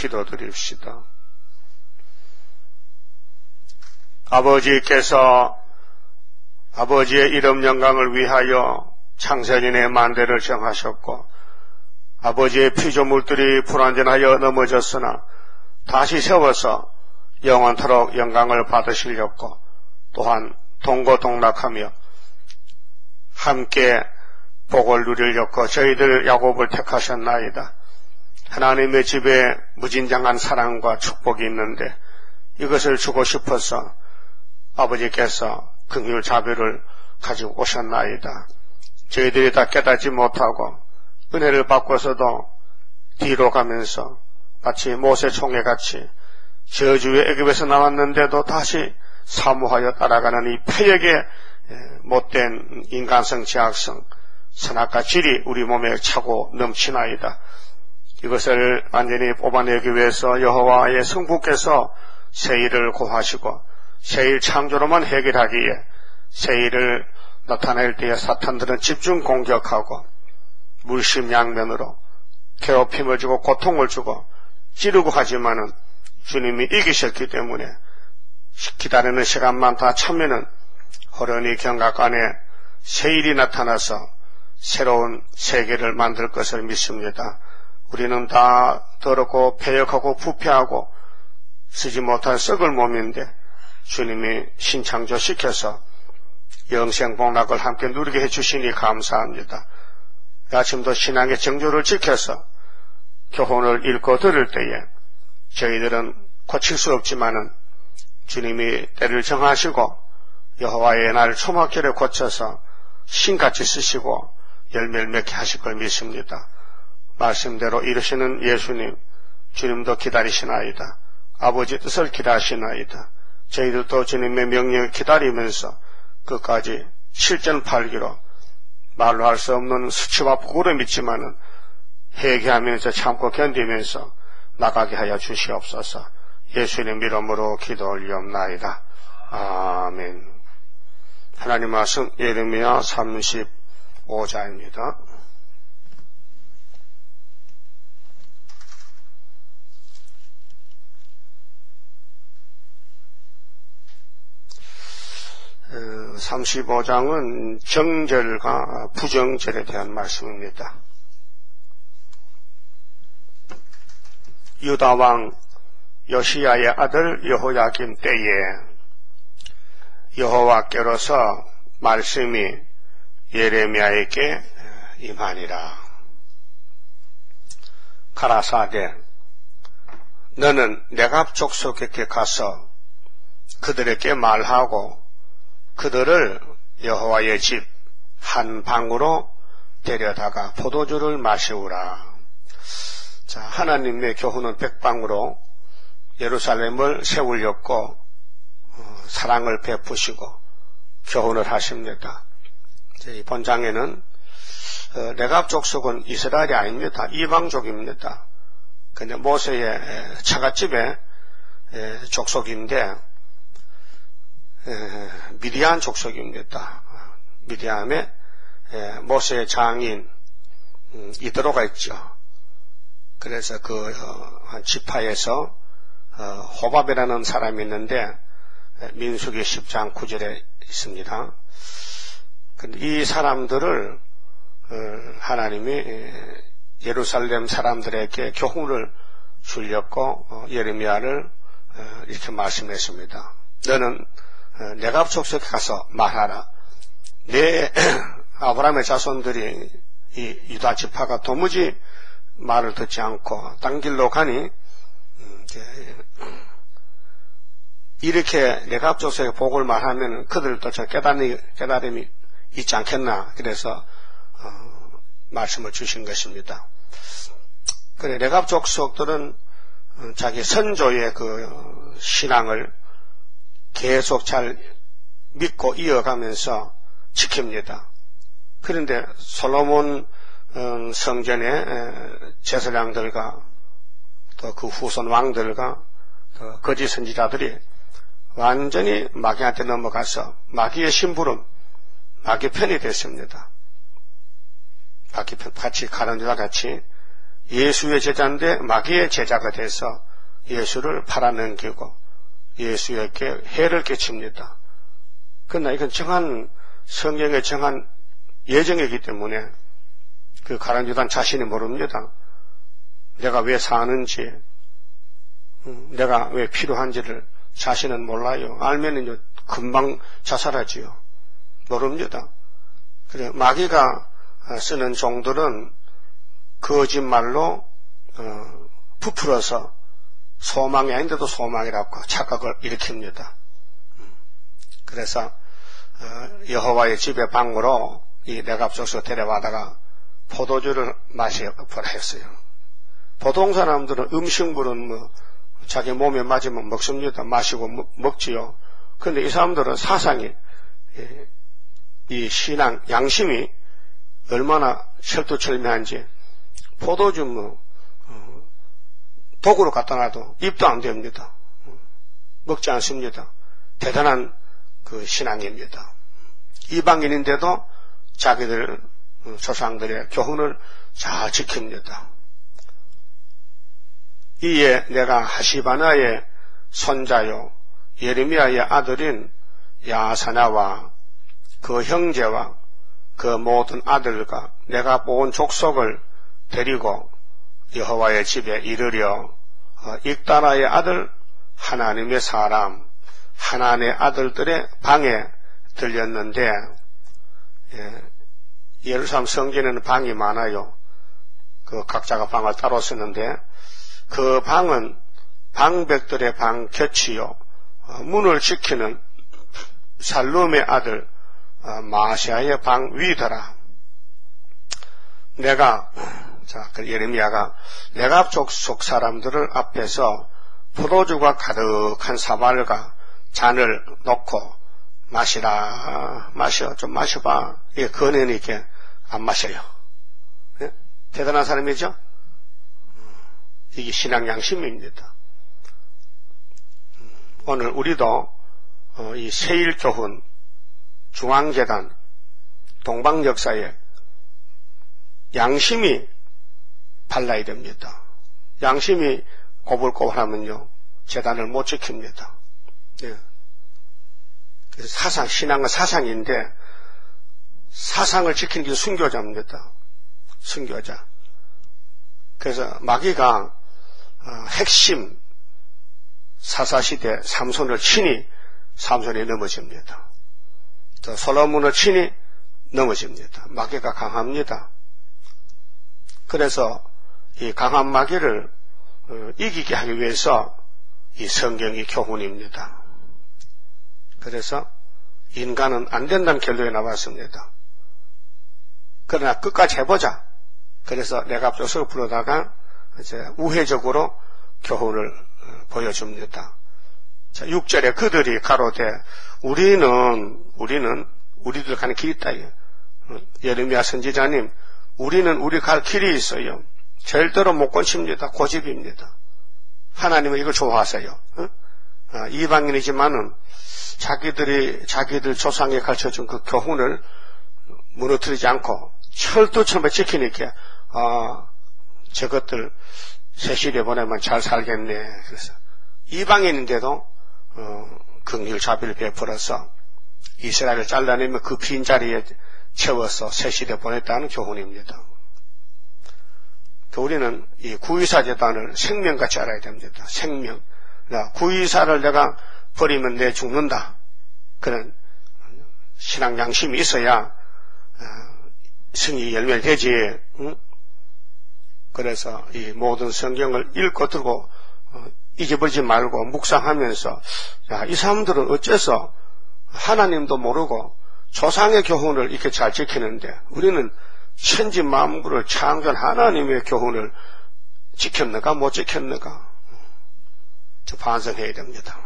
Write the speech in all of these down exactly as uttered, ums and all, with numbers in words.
기도드립시다. 아버지께서 아버지의 이름 영광을 위하여 창세전에 만대를 정하셨고 아버지의 피조물들이 불완전하여 넘어졌으나 다시 세워서 영원토록 영광을 받으시려고 또한 동고동락하며 함께 복을 누리려고 저희들 야곱을 택하셨나이다. 하나님의 집에 무진장한 사랑과 축복이 있는데 이것을 주고 싶어서 아버지께서 긍휼 자비를 가지고 오셨나이다. 저희들이 다 깨닫지 못하고 은혜를 받고서도 뒤로 가면서 마치 모세 총회같이 저주의 애굽에서 나왔는데도 다시 사모하여 따라가는 이 폐역의 못된 인간성, 제약성, 선악과 질이 우리 몸에 차고 넘치나이다. 이것을 완전히 뽑아내기 위해서 여호와의 성부께서 새 일을 고하시고 새 일 창조로만 해결하기에 새 일을 나타낼 때에 사탄들은 집중 공격하고 물심양면으로 괴롭힘을 주고 고통을 주고 찌르고 하지만은 주님이 이기셨기 때문에 기다리는 시간만 다 차면은 호련히 경각 안에 새 일이 나타나서 새로운 세계를 만들 것을 믿습니다. 우리는 다 더럽고 패역하고 부패하고 쓰지 못할 썩을 몸인데 주님이 신창조시켜서 영생복락을 함께 누리게 해주시니 감사합니다. 아침도 신앙의 정조를 지켜서 교훈을 읽고 들을 때에 저희들은 고칠 수 없지만은 주님이 때를 정하시고 여호와의 날 초막절에 고쳐서 신같이 쓰시고 열매를 맺게 하실 걸 믿습니다. 말씀대로 이루시는 예수님, 주님도 기다리시나이다. 아버지 뜻을 기다리시나이다. 저희들도 주님의 명령을 기다리면서 끝까지 실전팔기로 말로 할 수 없는 수치와 부끄러움이 있지만은 회개하면서 참고 견디면서 나가게 하여 주시옵소서. 예수님 이름으로 기도 올리옵나이다. 아멘. 하나님 말씀 예레미야 삼십오 장입니다. 삼십오 장은 정절과 부정절에 대한 말씀입니다. 유다왕 요시야의 아들 여호야김 때에 여호와께로서 말씀이 예레미야에게 임하니라. 가라사대 너는 네갑 족속에게 가서 그들에게 말하고 그들을 여호와의 집 한 방으로 데려다가 포도주를 마시우라. 자, 하나님의 교훈은 백방으로 예루살렘을 세우려고 어, 사랑을 베푸시고 교훈을 하십니다. 이 본장에는 어, 레갑 족속은 이스라엘이 아닙니다. 이방족입니다. 근데 모세의 처갓집의 족속인데 에, 미디안 족속입니다. 미디안에 에, 모세의 장인 음, 이드로가 있죠. 그래서 그 어, 지파에서 어, 호밥이라는 사람이 있는데 민수기 십 장 구 절에 있습니다. 근데 이 사람들을 어, 하나님이 예루살렘 사람들에게 교훈을 주려고 어, 예레미야를 어, 이렇게 말씀했습니다. 너는 네갑 족속에 가서 말하라. 내 아브라함의 자손들이 이 유다 지파가 도무지 말을 듣지 않고 딴 길로 가니 이렇게 네갑 족속의 복을 말하면 그들도 저 깨달음이, 깨달음이 있지 않겠나. 그래서 어, 말씀을 주신 것입니다. 그래 네갑 족속들은 자기 선조의 그 신앙을 계속 잘 믿고 이어가면서 지킵니다. 그런데 솔로몬 성전의 제사장들과 또 그 후손 왕들과 또 거짓 선지자들이 완전히 마귀한테 넘어가서 마귀의 심부름, 마귀 편이 됐습니다. 마귀 편, 같이 가론유다 같이 예수의 제자인데 마귀의 제자가 돼서 예수를 팔아넘기고 예수에게 해를 끼칩니다. 그러나 이건 정한 성경의 정한 예정이기 때문에 그 가룟 유다 자신이 모릅니다. 내가 왜 사는지, 내가 왜 필요한지를 자신은 몰라요. 알면은 금방 자살하지요. 모릅니다. 그래 마귀가 쓰는 종들은 거짓말로 어, 부풀어서 소망이 아닌데도 소망이라고 착각을 일으킵니다. 그래서 어, 여호와의 집의 방으로 이 레갑족속 데려와다가 포도주를 마시보라 했어요. 보통 사람들은 음식물은 뭐 자기 몸에 맞으면 먹습니다. 마시고 먹, 먹지요. 그런데 이 사람들은 사상이 이 신앙 양심이 얼마나 철두철미한지 포도주 뭐 어, 독으로 갖다 놔도 입도 안 됩니다. 먹지 않습니다. 대단한 그 신앙입니다. 이방인인데도 자기들 조상들의 교훈을 잘 지킵니다. 이에 내가 하시바나의 손자요 예레미야의 아들인 야사냐와 그 형제와 그 모든 아들과 내가 모은 족속을 데리고 여호와의 집에 이르려 익다나의 아들 하나님의 사람 하나님의 아들들의 방에 들렸는데, 예, 예루살렘 성전에는 방이 많아요. 그 각자가 방을 따로 쓰는데 그 방은 방백들의 방 곁이요 어, 문을 지키는 살룸의 아들 어, 마시아의 방 위더라. 내가 자, 그 예레미야가 내가 족속 사람들을 앞에서 포도주가 가득한 사발과 잔을 놓고 마시라 마셔 좀 마셔봐. 이게 건해니까 안 마셔요. 예? 대단한 사람이죠. 이게 신앙 양심입니다. 오늘 우리도 이 세일교훈, 중앙재단, 동방역사에 양심이 발라야 됩니다. 양심이 꼬불꼬불하면요 재단을 못 지킵니다. 예. 그래서 사상, 신앙은 사상인데 사상을 지키는 게 순교자입니다. 순교자. 그래서 마귀가 어, 핵심 사사시대 삼손을 치니 삼손이 넘어집니다. 또 솔로몬을 치니 넘어집니다. 마귀가 강합니다. 그래서 이 강한 마귀를 어, 이기게 하기 위해서 이 성경이 교훈입니다. 그래서 인간은 안 된다는 결론이 나왔습니다. 그러나 끝까지 해보자. 그래서 레갑족속을 부르다가 이제 우회적으로 교훈을 보여줍니다. 자, 육 절에 그들이 가로되 우리는 우리는 우리들 가는 길이 있다. 예레미야 선지자님, 우리는 우리 갈 길이 있어요. 절대로 못 고칩니다. 고집입니다. 하나님은 이걸 좋아하세요. 어? 아, 이방인이지만은 자기들이 자기들 조상에 가르쳐준 그 교훈을 무너뜨리지 않고 철두철미 지키니까 아, 저것들 세실에 보내면 잘 살겠네. 그래서 이방인인데도 어, 긍휼 자비를 베풀어서 이스라엘을 잘라내면 그 빈자리에 채워서 세실에 보냈다는 교훈입니다. 우리는 이 구이사 재단을 생명같이 알아야 됩니다. 생명. 구이사를 내가 버리면 내 죽는다. 그런 신앙 양심이 있어야 승리 열매를 되지. 응? 그래서 이 모든 성경을 읽고 들고 어, 잊어버리지 말고 묵상하면서 야, 이 사람들은 어째서 하나님도 모르고 조상의 교훈을 이렇게 잘 지키는데 우리는 천지 만물을 창조한 하나님의 교훈을 지켰는가 못 지켰는가 반성해야 됩니다.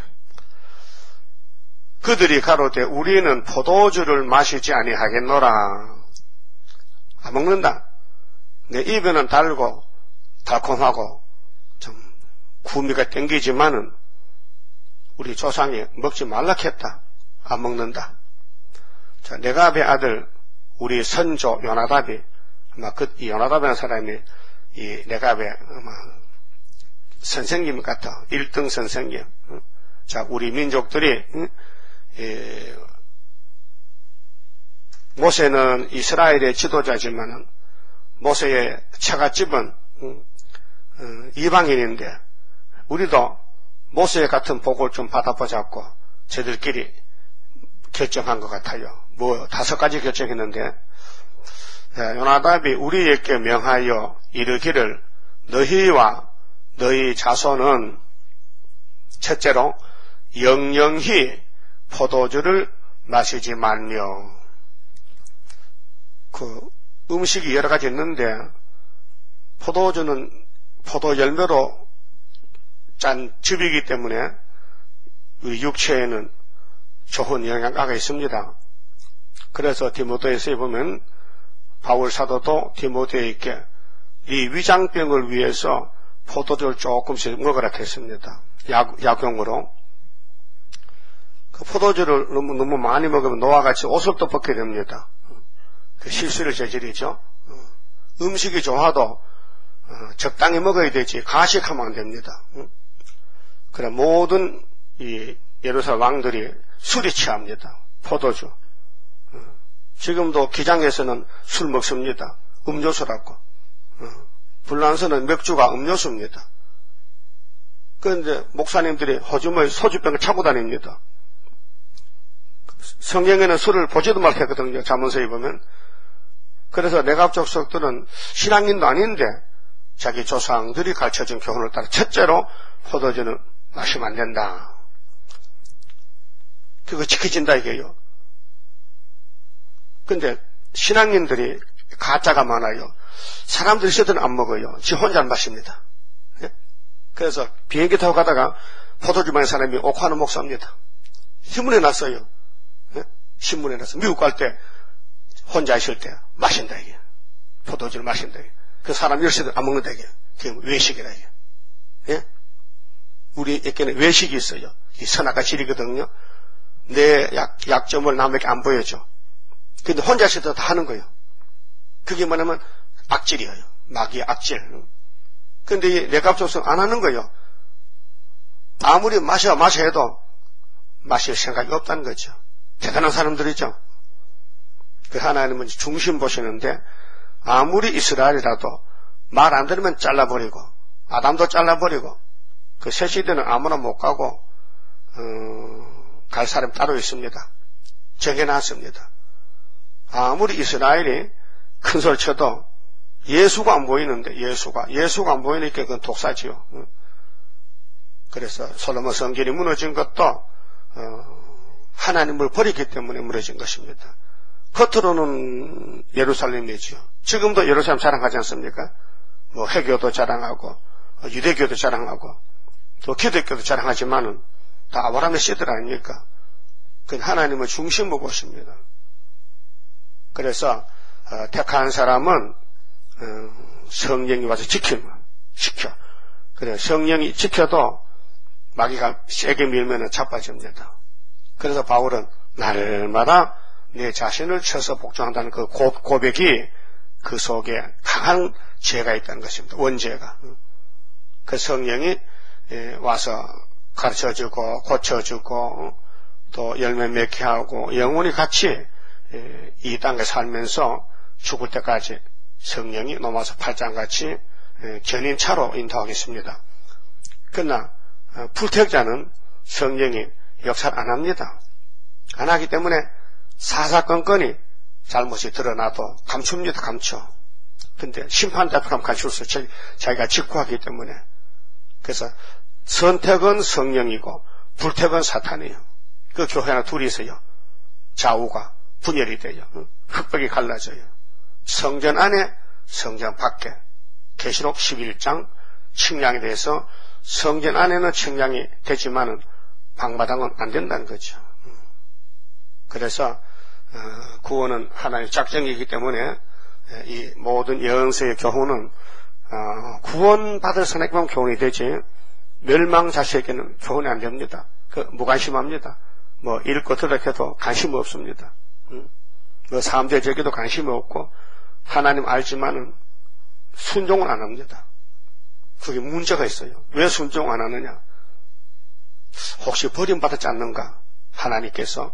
그들이 가로되 우리는 포도주를 마시지 아니하겠노라. 안 먹는다. 내 입에는 달고 달콤하고 좀 구미가 땡기지만은 우리 조상이 먹지 말라 했다. 안 먹는다. 자, 레갑의 아들 우리 선조 요나답이 아마 그 요나답이라는 사람이 이 내가 왜 아마 선생님 같아 일 등 선생님. 자, 우리 민족들이 이, 모세는 이스라엘의 지도자지만은 모세의 처갓집은 이방인인데 우리도 모세 같은 복을 좀 받아보자고 저들끼리 결정한 것 같아요. 뭐 다섯 가지 결정했는데 요나답이 우리에게 명하여 이르기를 너희와 너희 자손은 첫째로 영영히 포도주를 마시지 말며. 그 음식이 여러 가지 있는데 포도주는 포도 열매로 짠 즙이기 때문에 우리 육체에는 좋은 영향가 있습니다. 그래서 디모데후서에 보면 바울 사도도 디모데에게 이 위장병을 위해서 포도주를 조금씩 먹으라 했습니다. 약, 약용으로. 그 포도주를 너무, 너무 많이 먹으면 노아같이 옷을 벗게 됩니다. 그 실수를 저지르죠. 음식이 좋아도 적당히 먹어야 되지 가식하면 안 됩니다. 그래 모든 이 예루살렘 왕들이 술이 취합니다. 포도주. 지금도 기장에서는 술 먹습니다. 음료수라고. 불란서는 맥주가 음료수입니다. 그런데 목사님들이 호주머니 소주병을 차고 다닙니다. 성경에는 술을 보지도 말고 했거든요. 잠언서에 보면. 그래서 내갑족속들은 신앙인도 아닌데 자기 조상들이 가르쳐준 교훈을 따라 첫째로 포도주는 마시면 안 된다. 그거 지켜진다 이게요. 근데 신앙인들이 가짜가 많아요. 사람들이 있어도 안 먹어요. 지 혼자 마십니다. 예? 그래서 비행기 타고 가다가 포도주 마신 사람이 옥화는 목사입니다. 신문에 났어요. 예? 신문에 났어. 미국 갈 때 혼자 있을 때 마신다 이게. 포도주를 마신다 이게. 그 사람 열시도 안 먹는다 이게. 그게 외식이라 이게. 예? 우리에게는 외식이 있어요. 이 선악과 질이거든요. 내 약, 약점을 남에게 안 보여줘. 근데 혼자 있을 때 다 하는 거예요. 그게 뭐냐면 악질이에요. 마귀의 악질. 근데 이 내갑족성 안 하는 거예요. 아무리 마셔 마셔 해도 마실 생각이 없다는 거죠. 대단한 사람들이죠. 그 하나님은 중심 보시는데 아무리 이스라엘이라도 말 안 들으면 잘라버리고 아담도 잘라버리고 그 새 시대는 아무나 못 가고 어, 갈 사람 따로 있습니다. 정해놨습니다. 아무리 이스라엘이 큰 소리 쳐도 예수가 안 보이는데 예수가 예수가 안 보이니까 그건 독사지요. 그래서 솔로몬 성전이 무너진 것도 어, 하나님을 버리기 때문에 무너진 것입니다. 겉으로는 예루살렘이지요. 지금도 예루살렘 자랑하지 않습니까? 뭐 해교도 자랑하고 유대교도 자랑하고 또 기독교도 자랑하지만은 다 아브라함의 씨들 아닙니까? 그 하나님을 중심으로 보십니다. 그래서 어, 택한 사람은 어, 성령이 와서 지키면 지켜. 그래 성령이 지켜도 마귀가 세게 밀면은 자빠집니다. 그래서 바울은 날마다 내 자신을 쳐서 복종한다는 그 고, 고백이 그 속에 강한 죄가 있다는 것입니다. 원죄가. 그 성령이 와서 가르쳐주고 고쳐주고 또 열매 맺게 하고 영원히 같이 이 땅에 살면서 죽을 때까지 성령이 로마서 팔 장같이 견인차로 인도하겠습니다. 그러나 불택자는 성령이 역사를 안 합니다. 안 하기 때문에 사사건건이 잘못이 드러나도 감춥니다. 감춰. 근데 심판 잡혀가면 감출 수 없어요. 자기가 직구하기 때문에. 그래서 선택은 성령이고 불택은 사탄이에요. 그 교회 하나 둘이 있어요. 좌우가 분열이 돼요. 흑백이 갈라져요. 성전 안에 성전 밖에 계시록 십일 장 측량에 대해서 성전 안에는 측량이 되지만은 방마당은 안 된다는 거죠. 그래서 구원은 하나님의 작정이기 때문에 이 모든 영세의 교훈은 구원받을 사람에게만 교훈이 되지 멸망 자식에게는 교훈이 안 됩니다. 그 무관심합니다. 뭐 읽고 들어도 관심 없습니다. 뭐 사람들 저기도 관심이 없고 하나님 알지만은 순종을 안 합니다. 그게 문제가 있어요. 왜 순종 안 하느냐? 혹시 버림받았지 않는가? 하나님께서.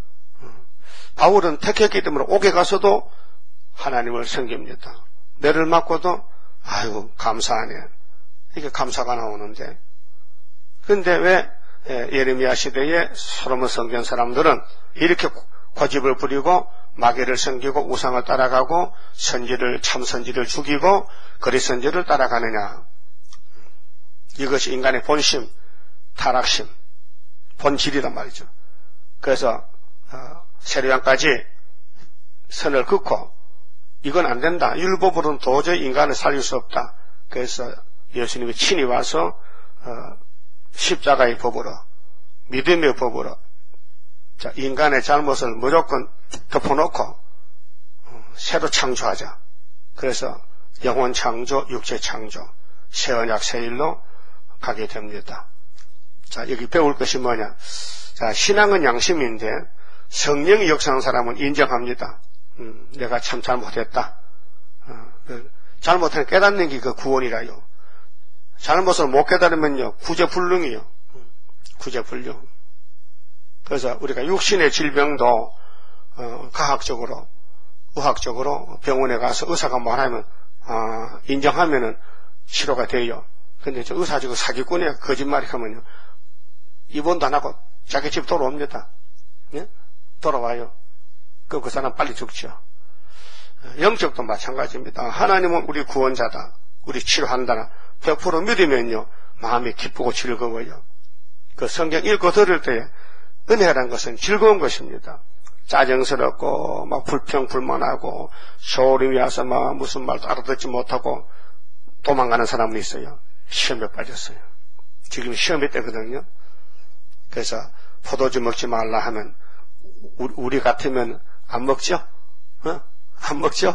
바울은 택했기 때문에 옥에 가서도 하나님을 섬깁니다. 매를 맞고도 아이고 감사하네. 이게 감사가 나오는데. 그런데 왜 예레미야 시대에 솔로몬 성전 사람들은 이렇게 고집을 부리고 마귀를 섬기고 우상을 따라가고 선지를 참선지를 죽이고 거리선지를 따라가느냐? 이것이 인간의 본심, 타락심, 본질이란 말이죠. 그래서 어, 세례요한까지 선을 긋고 이건 안 된다. 율법으로는 도저히 인간을 살릴 수 없다. 그래서 예수님이 친히 와서 어, 십자가의 법으로, 믿음의 법으로 자, 인간의 잘못을 무조건 덮어놓고 어, 새로 창조하자. 그래서 영혼 창조, 육체 창조, 새 언약 새 일로 가게 됩니다. 자, 여기 배울 것이 뭐냐? 자, 신앙은 양심인데 성령이 역사하는 사람은 인정합니다. 음, 내가 참 잘못했다. 어, 그 잘못한 깨닫는 게 그 구원이라요. 잘못을 못 깨달으면요, 구제불능이요. 음, 구제불능. 그래서 우리가 육신의 질병도 어, 과학적으로, 의학적으로 병원에 가서 의사가 말하면 어, 인정하면은 치료가 돼요. 근데 저 의사 지금 사기꾼이야. 거짓말이 하면요. 입원도 안 하고 자기 집 돌아옵니다. 예? 돌아와요. 그럼 그 사람 빨리 죽죠. 영적도 마찬가지입니다. 하나님은 우리 구원자다. 우리 치료한다. 백 퍼센트 믿으면요. 마음이 기쁘고 즐거워요. 그 성경 읽고 들을 때에 은혜라는 것은 즐거운 것입니다. 짜증스럽고 막 불평 불만하고 소름이 와서 막 무슨 말도 알아듣지 못하고 도망가는 사람은 있어요. 시험에 빠졌어요. 지금 시험의 때거든요. 그래서 포도주 먹지 말라 하면 우리 같으면 안 먹죠? 어? 안 먹죠?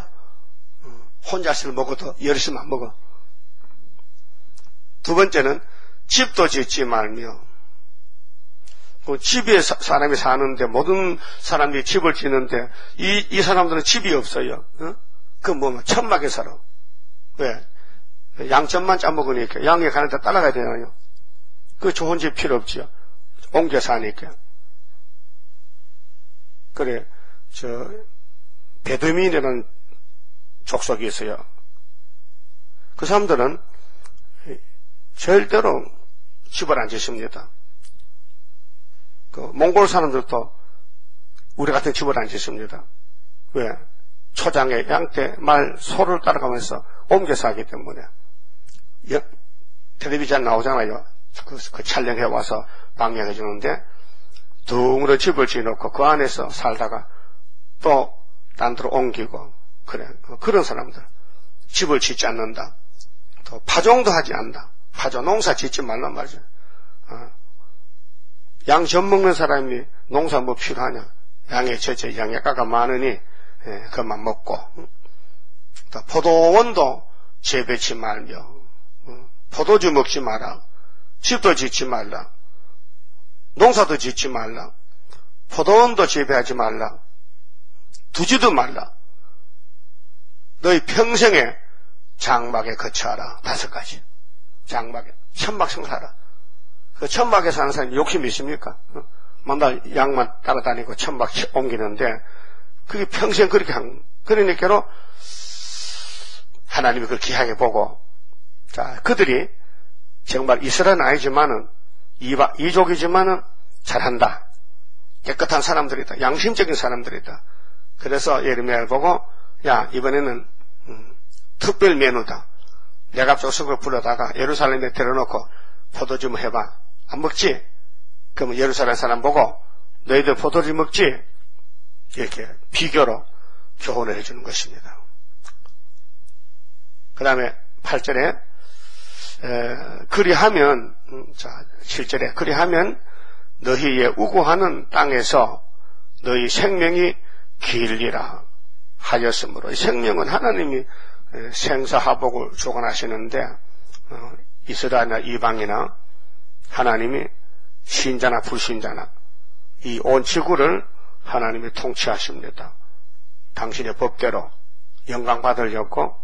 혼자서 먹어도 여럿이면 안 먹어. 두 번째는 집도 짓지 말며. 그 집에 사, 사람이 사는데 모든 사람이 집을 짓는데 이, 이 사람들은 집이 없어요. 어? 그 뭐 천막에 살아. 왜? 양천만 짜먹으니까 양에 가는 데 따라가야 되나요? 그 좋은 집 필요 없지요. 옮겨 사니까. 그래, 저, 베드민이라는 족속이 있어요. 그 사람들은 절대로 집을 안 짓습니다. 그, 몽골 사람들도 우리 같은 집을 안 짓습니다. 왜? 초장에 양떼, 말, 소를 따라가면서 옮겨 사기 때문에. 여, 텔레비전 나오잖아요. 그, 그 촬영해 와서 방영해 주는데, 둥으로 집을 지어놓고 그 안에서 살다가 또 딴 데로 옮기고, 그래. 그런 사람들. 집을 짓지 않는다. 또 파종도 하지 않는다. 파종, 농사 짓지 말란 말이죠. 어. 양 젖 먹는 사람이 농사 뭐 필요하냐. 양의 젖에 양약가가 많으니, 예, 그것만 먹고. 또 포도원도 재배치 말며, 어. 포도주 먹지 마라. 집도 짓지 말라. 농사도 짓지 말라. 포도원도 재배하지 말라. 두지도 말라. 너희 평생에 장막에 거처하라. 다섯 가지. 장막에. 천막 생활하라. 그 천막에 사는 사람이 욕심이 있습니까? 어? 맨날 양만 따라다니고 천막 옮기는데 그게 평생 그렇게 한, 그러니까로 하나님이 그걸 귀하게 보고, 자, 그들이 정말 이스라엘은 아니지만은 이바, 이족이지만은 잘한다. 깨끗한 사람들이다. 양심적인 사람들이다. 그래서 예레미야를 보고, 야, 이번에는, 음, 특별 메뉴다. 내가 조석을 불러다가 예루살렘에 데려놓고 포도주 뭐 해봐. 안 먹지? 그러면 예루살렘 사람 보고, 너희들 포도주 먹지? 이렇게 비교로 교훈을 해주는 것입니다. 그 다음에 팔 절에, 에, 그리하면, 음, 자, 칠 절에, 그리하면 너희의 우고하는 땅에서 너희 생명이 길리라 하였으므로, 이 생명은 하나님이 생사하복을 주관하시는데, 어, 이스라엘이나 이방이나 하나님이 신자나 불신자나 이 온 지구를 하나님이 통치하십니다. 당신의 법대로 영광 받으려고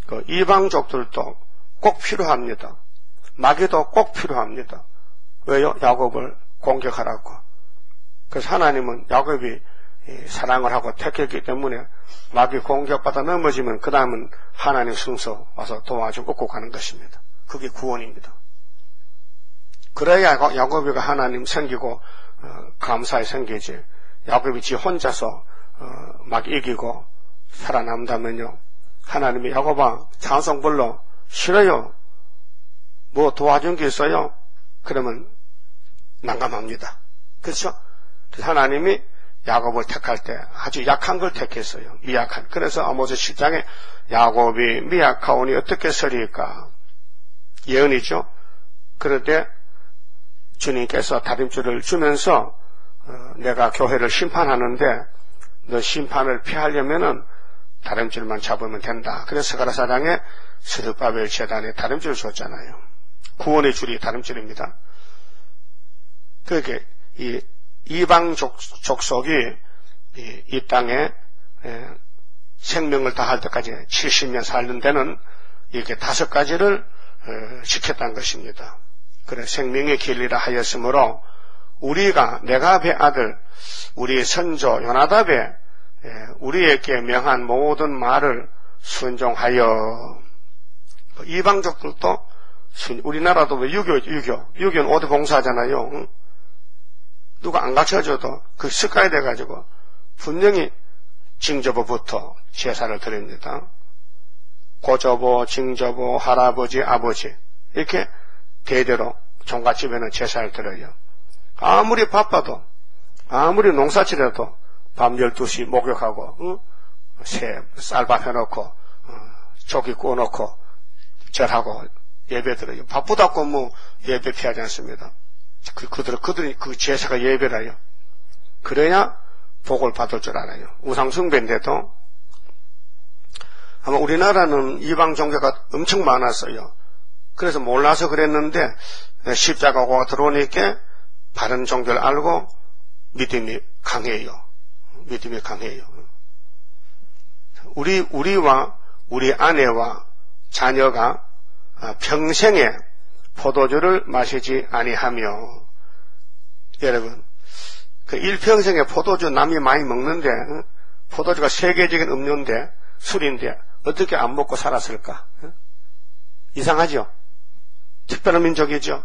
그 이방족들도 꼭 필요합니다. 마귀도 꼭 필요합니다. 왜요? 야곱을 공격하라고. 그래서 하나님은 야곱이 사랑을 하고 택했기 때문에 마귀 공격받아 넘어지면 그 다음은 하나님 순서 와서 도와주고 꼭 가는 것입니다. 그게 구원입니다. 그래야 야곱이가 하나님 섬기고 어, 감사히 섬기지. 야곱이 지 혼자서 어, 막 이기고 살아남다면요, 하나님이 야곱아 찬송 불러. 싫어요. 뭐 도와준 게 있어요? 그러면 난감합니다. 그렇죠? 그래서 하나님이 야곱을 택할 때 아주 약한 걸 택했어요. 미약한. 그래서 아모스 칠 장에 야곱이 미약하오니 어떻게 서리일까? 예언이죠. 그럴 때 주님께서 다림줄을 주면서 어, 내가 교회를 심판하는데 너 심판을 피하려면은 다림줄만 잡으면 된다. 그래서 스가랴 사 장에 스룹바벨 제단에 다림줄을 줬잖아요. 구원의 줄이 다림줄입니다. 그렇게 이 이방 족, 족속이 이, 이 땅에 에, 생명을 다할 때까지 칠십 년 살는 데는 이렇게 다섯 가지를 에, 지켰다는 것입니다. 그래 생명의 길이라 하였으므로 우리가 네갑의 아들 우리 선조 요나답의 에, 우리에게 명한 모든 말을 순종하여 이방족들도 우리나라도 왜 유교 유교 유교는 오대 봉사하잖아요. 응? 누가 안 가르쳐줘도 그 습관이 돼가지고 분명히 징저보부터 제사를 드립니다. 고조보, 징저보, 할아버지, 아버지 이렇게 대대로 종갓집에는 제사를 드려요. 아무리 바빠도 아무리 농사지려도 밤 열두 시 목욕하고 응? 새 쌀밥 해놓고 어, 조기 구워놓고 절하고 예배 드려요. 바쁘다고 뭐 예배 피하지 않습니다. 그, 그들, 그들이, 그 제사가 예배라요. 그래야 복을 받을 줄 알아요. 우상숭배인데도, 아마 우리나라는 이방 종교가 엄청 많았어요. 그래서 몰라서 그랬는데, 십자가가 들어오니까 바른 종교를 알고 믿음이 강해요. 믿음이 강해요. 우리, 우리와 우리 아내와 자녀가 평생에 포도주를 마시지 아니하며, 여러분, 그 일평생에 포도주 남이 많이 먹는데, 포도주가 세계적인 음료인데, 술인데, 어떻게 안 먹고 살았을까? 이상하죠? 특별한 민족이죠?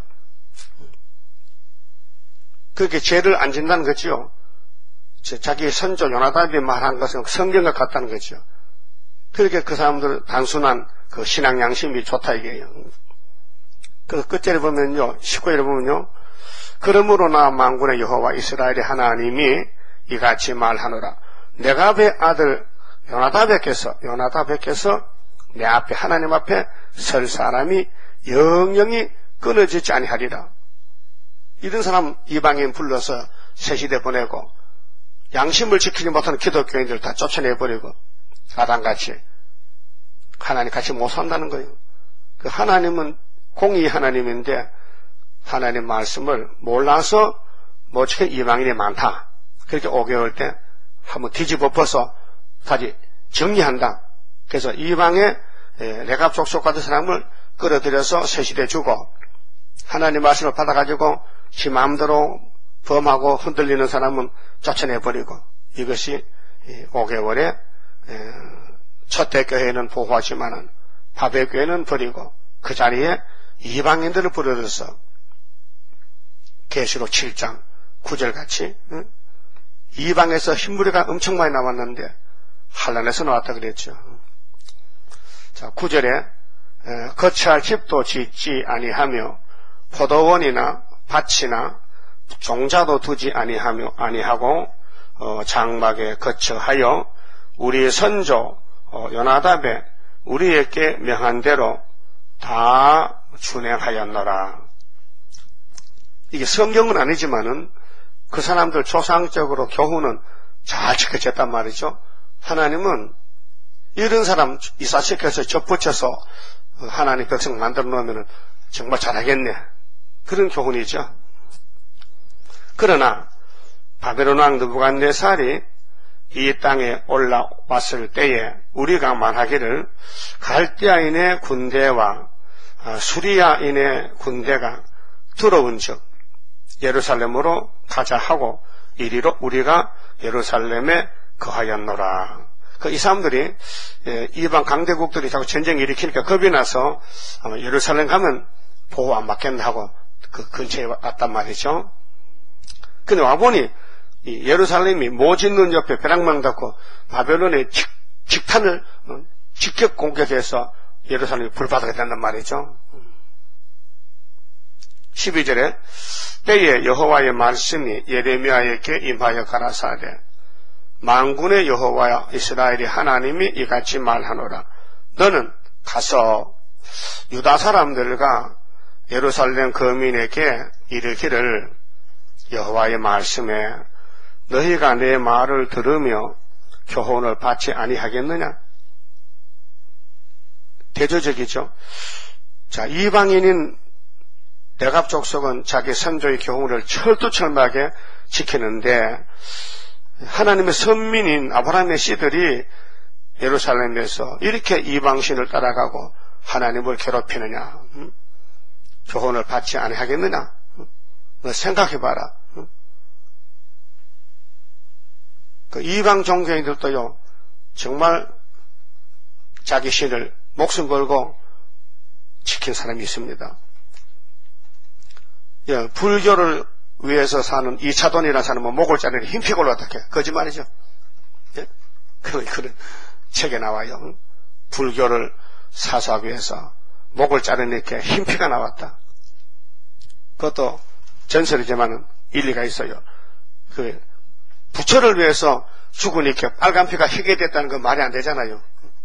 그렇게 죄를 안 진다는 거죠? 자기 선조 요나답이 말한 것은 성경과 같다는 거죠. 그렇게 그 사람들 단순한 그 신앙 양심이 좋다 이게요. 그 끝절에 보면요, 십구 절에 보면요, 그러므로 나 만군의 여호와 이스라엘의 하나님이 이같이 말하노라. 네갑의 아들 요나답에게서 요나답에게서 내 앞에 하나님 앞에 설 사람이 영영이 끊어지지 아니하리라. 이런 사람 이방인 불러서 새시대 보내고 양심을 지키지 못하는 기독교인들 다 쫓아내버리고 아담같이 하나님 같이 못 산다는 거예요. 그 하나님은 공의 하나님인데 하나님 말씀을 몰라서 못 지킨 이방인이 많다. 그렇게 오게 올 때 한번 뒤집어 엎어서 다시 정리한다. 그래서 이방의 레갑 족속 같은 사람을 끌어들여서 세시대 주고 하나님 말씀을 받아가지고 지 마음대로 범하고 흔들리는 사람은 쫓아내버리고 이것이 오 개월에 첫대교회는 보호하지만은 바벨교회는 버리고 그 자리에 이방인들을 불러들여서 계시록 칠 장 구 절 같이 응? 이방에서 흰무리가 엄청 많이 나왔는데 한란에서 나왔다 그랬죠. 자, 구 절에 거처할 집도 짓지 아니하며 포도원이나 밭이나 종자도 두지 아니하며 아니하고 어, 장막에 거처하여 우리 선조 어, 요나답에 우리에게 명한 대로 다 준행하였노라. 이게 성경은 아니지만은 그 사람들 조상적으로 교훈은 잘 지켜졌단 말이죠. 하나님은 이런 사람 이사시켜서 접붙여서 하나님 백성 만들어 놓으면 정말 잘하겠네. 그런 교훈이죠. 그러나 바벨론 왕 느부갓네살이 이 땅에 올라왔을 때에 우리가 말하기를 갈대아인의 군대와 수리아인의 군대가 들어온 즉 예루살렘으로 가자 하고 이리로 우리가 예루살렘에 거하였노라. 그 이 사람들이 이방 강대국들이 자꾸 전쟁 일으키니까 겁이 나서 아마 예루살렘 가면 보호 안 받겠나 하고 그 근처에 왔단 말이죠. 근데 와보니 이 예루살렘이 못 짓는 옆에 벼락망 닫고 바벨론의 직, 직탄을 직격 공격해서 예루살렘이 불바다가 된단 말이죠. 십이 절에 때에 여호와의 말씀이 예레미야에게 임하여 가라사대 만군의 여호와야 이스라엘의 하나님이 이같이 말하노라. 너는 가서 유다 사람들과 예루살렘 거민에게 이르기를 여호와의 말씀에 너희가 내 말을 들으며 교훈을 받지 아니하겠느냐? 대조적이죠. 자, 이방인인 레갑 족속은 자기 선조의 교훈을 철두철미하게 지키는데 하나님의 선민인 아브라함의 씨들이 예루살렘에서 이렇게 이방신을 따라가고 하나님을 괴롭히느냐? 응? 교훈을 받지 아니하겠느냐? 응? 너 생각해봐라. 응? 그 이방 종교인들도요, 정말 자기 신을 목숨 걸고 지킨 사람이 있습니다. 예, 불교를 위해서 사는 이차돈이라는 사람은 목을 자르니 힘피고 어떻게 거짓말이죠. 예? 그, 그런 책에 나와요. 응? 불교를 사수하기 위해서 목을 자르니까 힘피가 나왔다. 그것도 전설이지만 일리가 있어요. 그 부처를 위해서 죽으니까 빨간 피가 희게 됐다는 건 말이 안 되잖아요.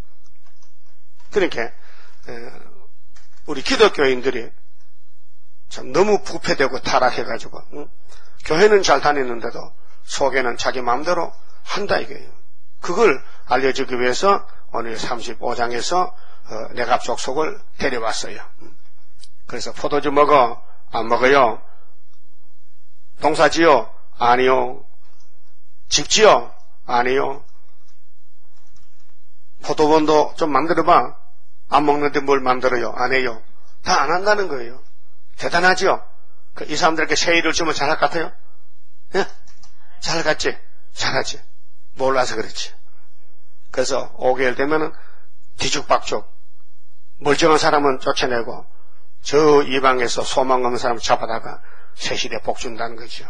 그러니까 우리 기독교인들이 참 너무 부패되고 타락해가지고 응? 교회는 잘 다니는데도 속에는 자기 마음대로 한다 이거예요. 그걸 알려주기 위해서 오늘 삼십오 장에서 어, 레갑 족속을 데려왔어요. 그래서 포도주 먹어? 안 먹어요? 농사 지어? 아니요. 집 지어? 아니요. 포도원도 좀 만들어봐? 안 먹는데 뭘 만들어요? 안 해요. 다 안 한다는 거예요. 대단하죠? 그 이 사람들에게 세일을 주면 잘할 것 같아요? 예? 잘하겠지? 잘하지. 몰라서 그렇지. 그래서 오 개월 되면은 뒤죽박죽 멀쩡한 사람은 쫓아내고 저 이방에서 소망 없는 사람 잡아다가 세실에 복 준다는 거죠.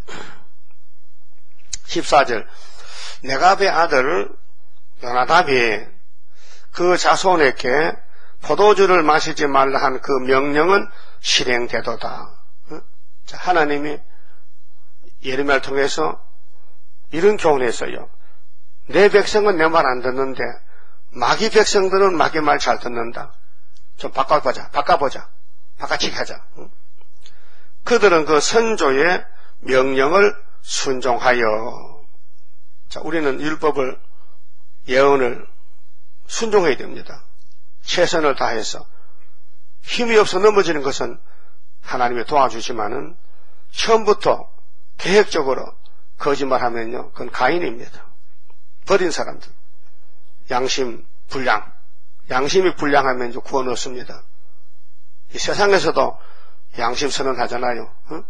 십사 절 네갑의 아들 요나답이 그 자손에게 포도주를 마시지 말라 한 그 명령은 실행되도다. 자, 하나님이 예레미야를 통해서 이런 교훈했어요. 내 백성은 내 말 안 듣는데 마귀 백성들은 마귀 말 잘 듣는다. 좀 바꿔보자. 바꿔보자. 바꿔치기 하자. 그들은 그 선조의 명령을 순종하여 자, 우리는 율법을 예언을 순종해야 됩니다. 최선을 다해서 힘이 없어 넘어지는 것은 하나님이 도와주지만은 처음부터 계획적으로 거짓말하면요, 그건 가인입니다. 버린 사람들. 양심 불량. 양심이 불량하면 구원 없습니다. 이 세상에서도 양심 선언하잖아요. 응?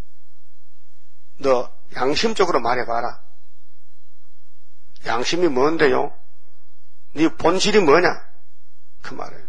너 양심적으로 말해봐라. 양심이 뭔데요? 네 본질이 뭐냐? 그 말이에요.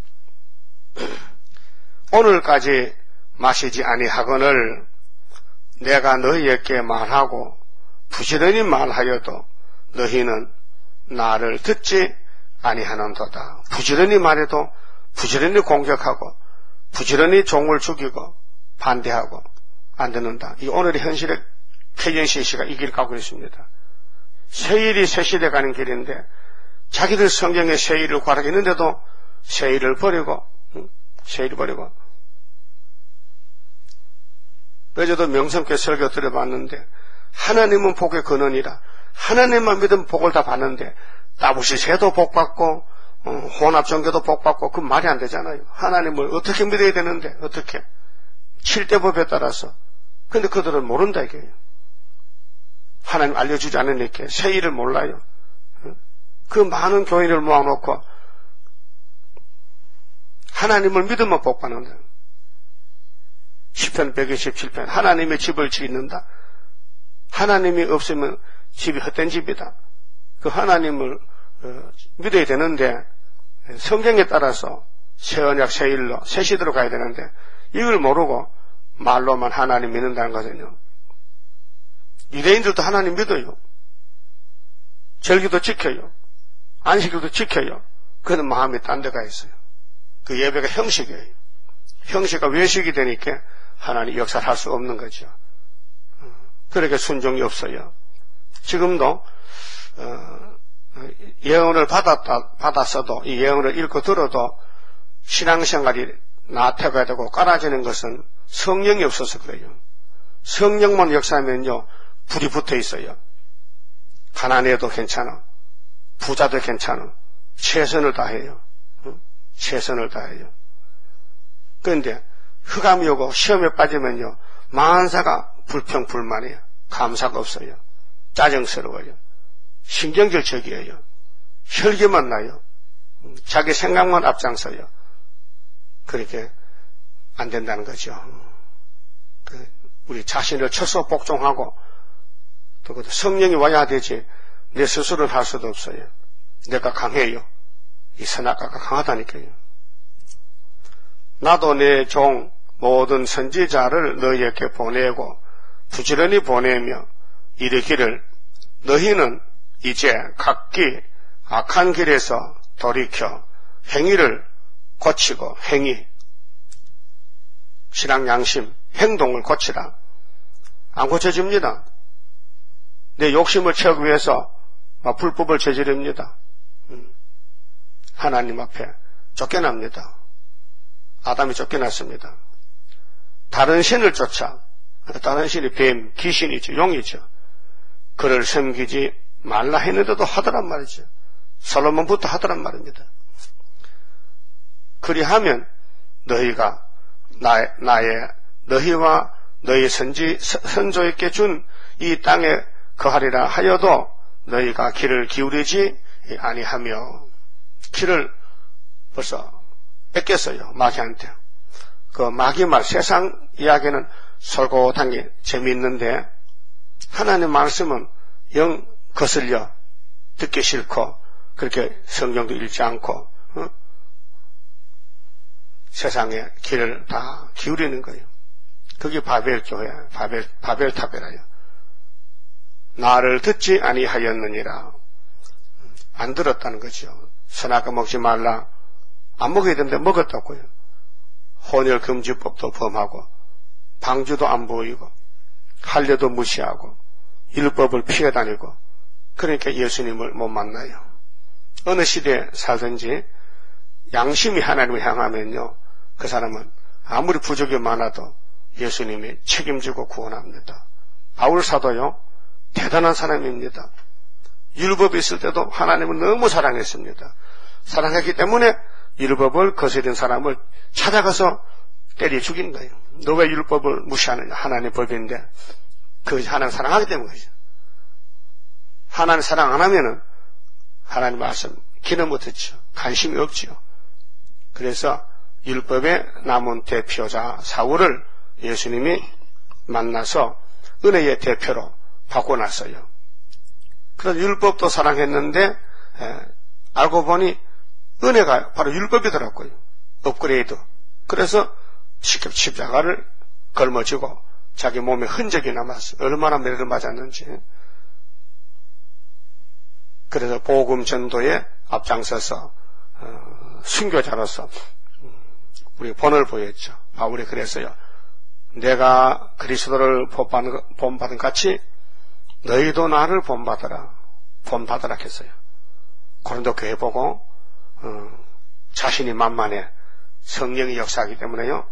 오늘까지 마시지 아니하거늘 내가 너희에게 말하고 부지런히 말하여도 너희는 나를 듣지 아니하는도다. 부지런히 말해도 부지런히 공격하고 부지런히 종을 죽이고 반대하고 안 듣는다. 이 오늘의 현실에 케이엔씨씨가 이 길을 가고 있습니다. 세일이 세실에 가는 길인데 자기들 성경에 세일을 구하라했는데도 세일을 버리고 응? 세일을 버리고 어제도 명성께 설교 들어봤는데 하나님은 복의 근원이라 하나님만 믿으면 복을 다 받는데 따부시새도 복받고 어, 혼합종교도 복받고 그 말이 안 되잖아요. 하나님을 어떻게 믿어야 되는데 어떻게 칠대법에 따라서 근데 그들은 모른다 이게요. 하나님 알려주지 않으니까 새 일을 몰라요. 그 많은 교인을 모아놓고 하나님을 믿으면 복받는다. 시편 백이십칠 편 하나님의 집을 짓는다. 하나님이 없으면 집이 헛된 집이다. 그 하나님을 어, 믿어야 되는데 성경에 따라서 새 언약 새 일로 새 시대로 가야 되는데 이걸 모르고 말로만 하나님 믿는다는 것은요. 유대인들도 하나님 믿어요. 절기도 지켜요. 안식일도 지켜요. 그는 마음이 딴 데가 있어요. 그 예배가 형식이에요. 형식과 외식이 되니까 하나님 역사를 할 수 없는 거죠. 그렇게 순종이 없어요. 지금도 어, 예언을 받았다, 받았어도 이 예언을 읽고 들어도 신앙생활이 나태가 되고 깔아지는 것은 성령이 없어서 그래요. 성령만 역사하면요 불이 붙어 있어요. 가난해도 괜찮아. 부자도 괜찮아. 최선을 다해요. 응? 최선을 다해요. 그런데 흑암이 오고 시험에 빠지면요 만사가 불평불만이에요. 감사가 없어요. 짜증스러워요. 신경질적이에요. 혈기만 나요. 자기 생각만 앞장서요. 그렇게 안 된다는 거죠. 우리 자신을 처소 복종하고 또 성령이 와야 되지 내 스스로는 할 수도 없어요. 내가 강해요. 이 선악과가 강하다니까요. 나도 내 종 모든 선지자를 너희에게 보내고 부지런히 보내며 이르기를 너희는 이제 각기 악한 길에서 돌이켜 행위를 고치고 행위, 신앙 양심, 행동을 고치라. 안 고쳐집니다. 내 욕심을 채우기 위해서 불법을 저지릅니다. 하나님 앞에 쫓겨납니다. 아담이 쫓겨났습니다. 다른 신을 쫓아, 다른 신이 뱀, 귀신이죠, 용이죠. 그를 섬기지 말라 했는데도 하더란 말이죠. 솔로몬부터 하더란 말입니다. 그리하면 너희가 나, 나의 너희와 너희 선지 선조에게 준 이 땅에 거하리라 하여도 너희가 귀를 기울이지 아니하며 귀를 벌써 뺏겼어요. 마귀한테. 그 마귀 말 세상 이야기는 솔깃한 게 재미있는데 하나님 말씀은 영 거슬려 듣기 싫고 그렇게 성경도 읽지 않고 어? 세상에 귀를 다 기울이는 거예요. 그게 바벨 교회, 바벨, 바벨탑이라요. 나를 듣지 아니하였느니라. 안 들었다는 거죠. 선악과 먹지 말라. 안 먹어야 되는데 먹었다고요. 혼혈금지법도 범하고 방주도 안 보이고 할례도 무시하고 율법을 피해 다니고 그러니까 예수님을 못 만나요. 어느 시대에 살든지 양심이 하나님을 향하면요 그 사람은 아무리 부족이 많아도 예수님이 책임지고 구원합니다. 바울 사도요 대단한 사람입니다. 율법이 있을 때도 하나님을 너무 사랑했습니다. 사랑했기 때문에 율법을 거스린 사람을 찾아가서 때려 죽인 거예요. 너 왜 율법을 무시하느냐. 하나님 법인데 그 하나님 사랑하기 때문이죠. 하나님 사랑 안 하면은 하나님 말씀 귀는 못 듣죠. 관심이 없죠. 그래서 율법의 남은 대표자 사울을 예수님이 만나서 은혜의 대표로 바꿔놨어요. 그래서 율법도 사랑했는데 에, 알고 보니 은혜가 바로 율법이더라고요. 업그레이드. 그래서 십자가를 걸머지고 자기 몸에 흔적이 남았어요. 얼마나 매를 맞았는지. 그래서 복음 전도에 앞장서서 어, 순교자로서 우리 본을 보였죠. 바울이 그랬어요. 내가 그리스도를 본받은, 본받은 같이 너희도 나를 본받아라. 본받아라 했어요. 고린도 교회 보고 어, 자신이 만만해 성령이 역사하기 때문에요.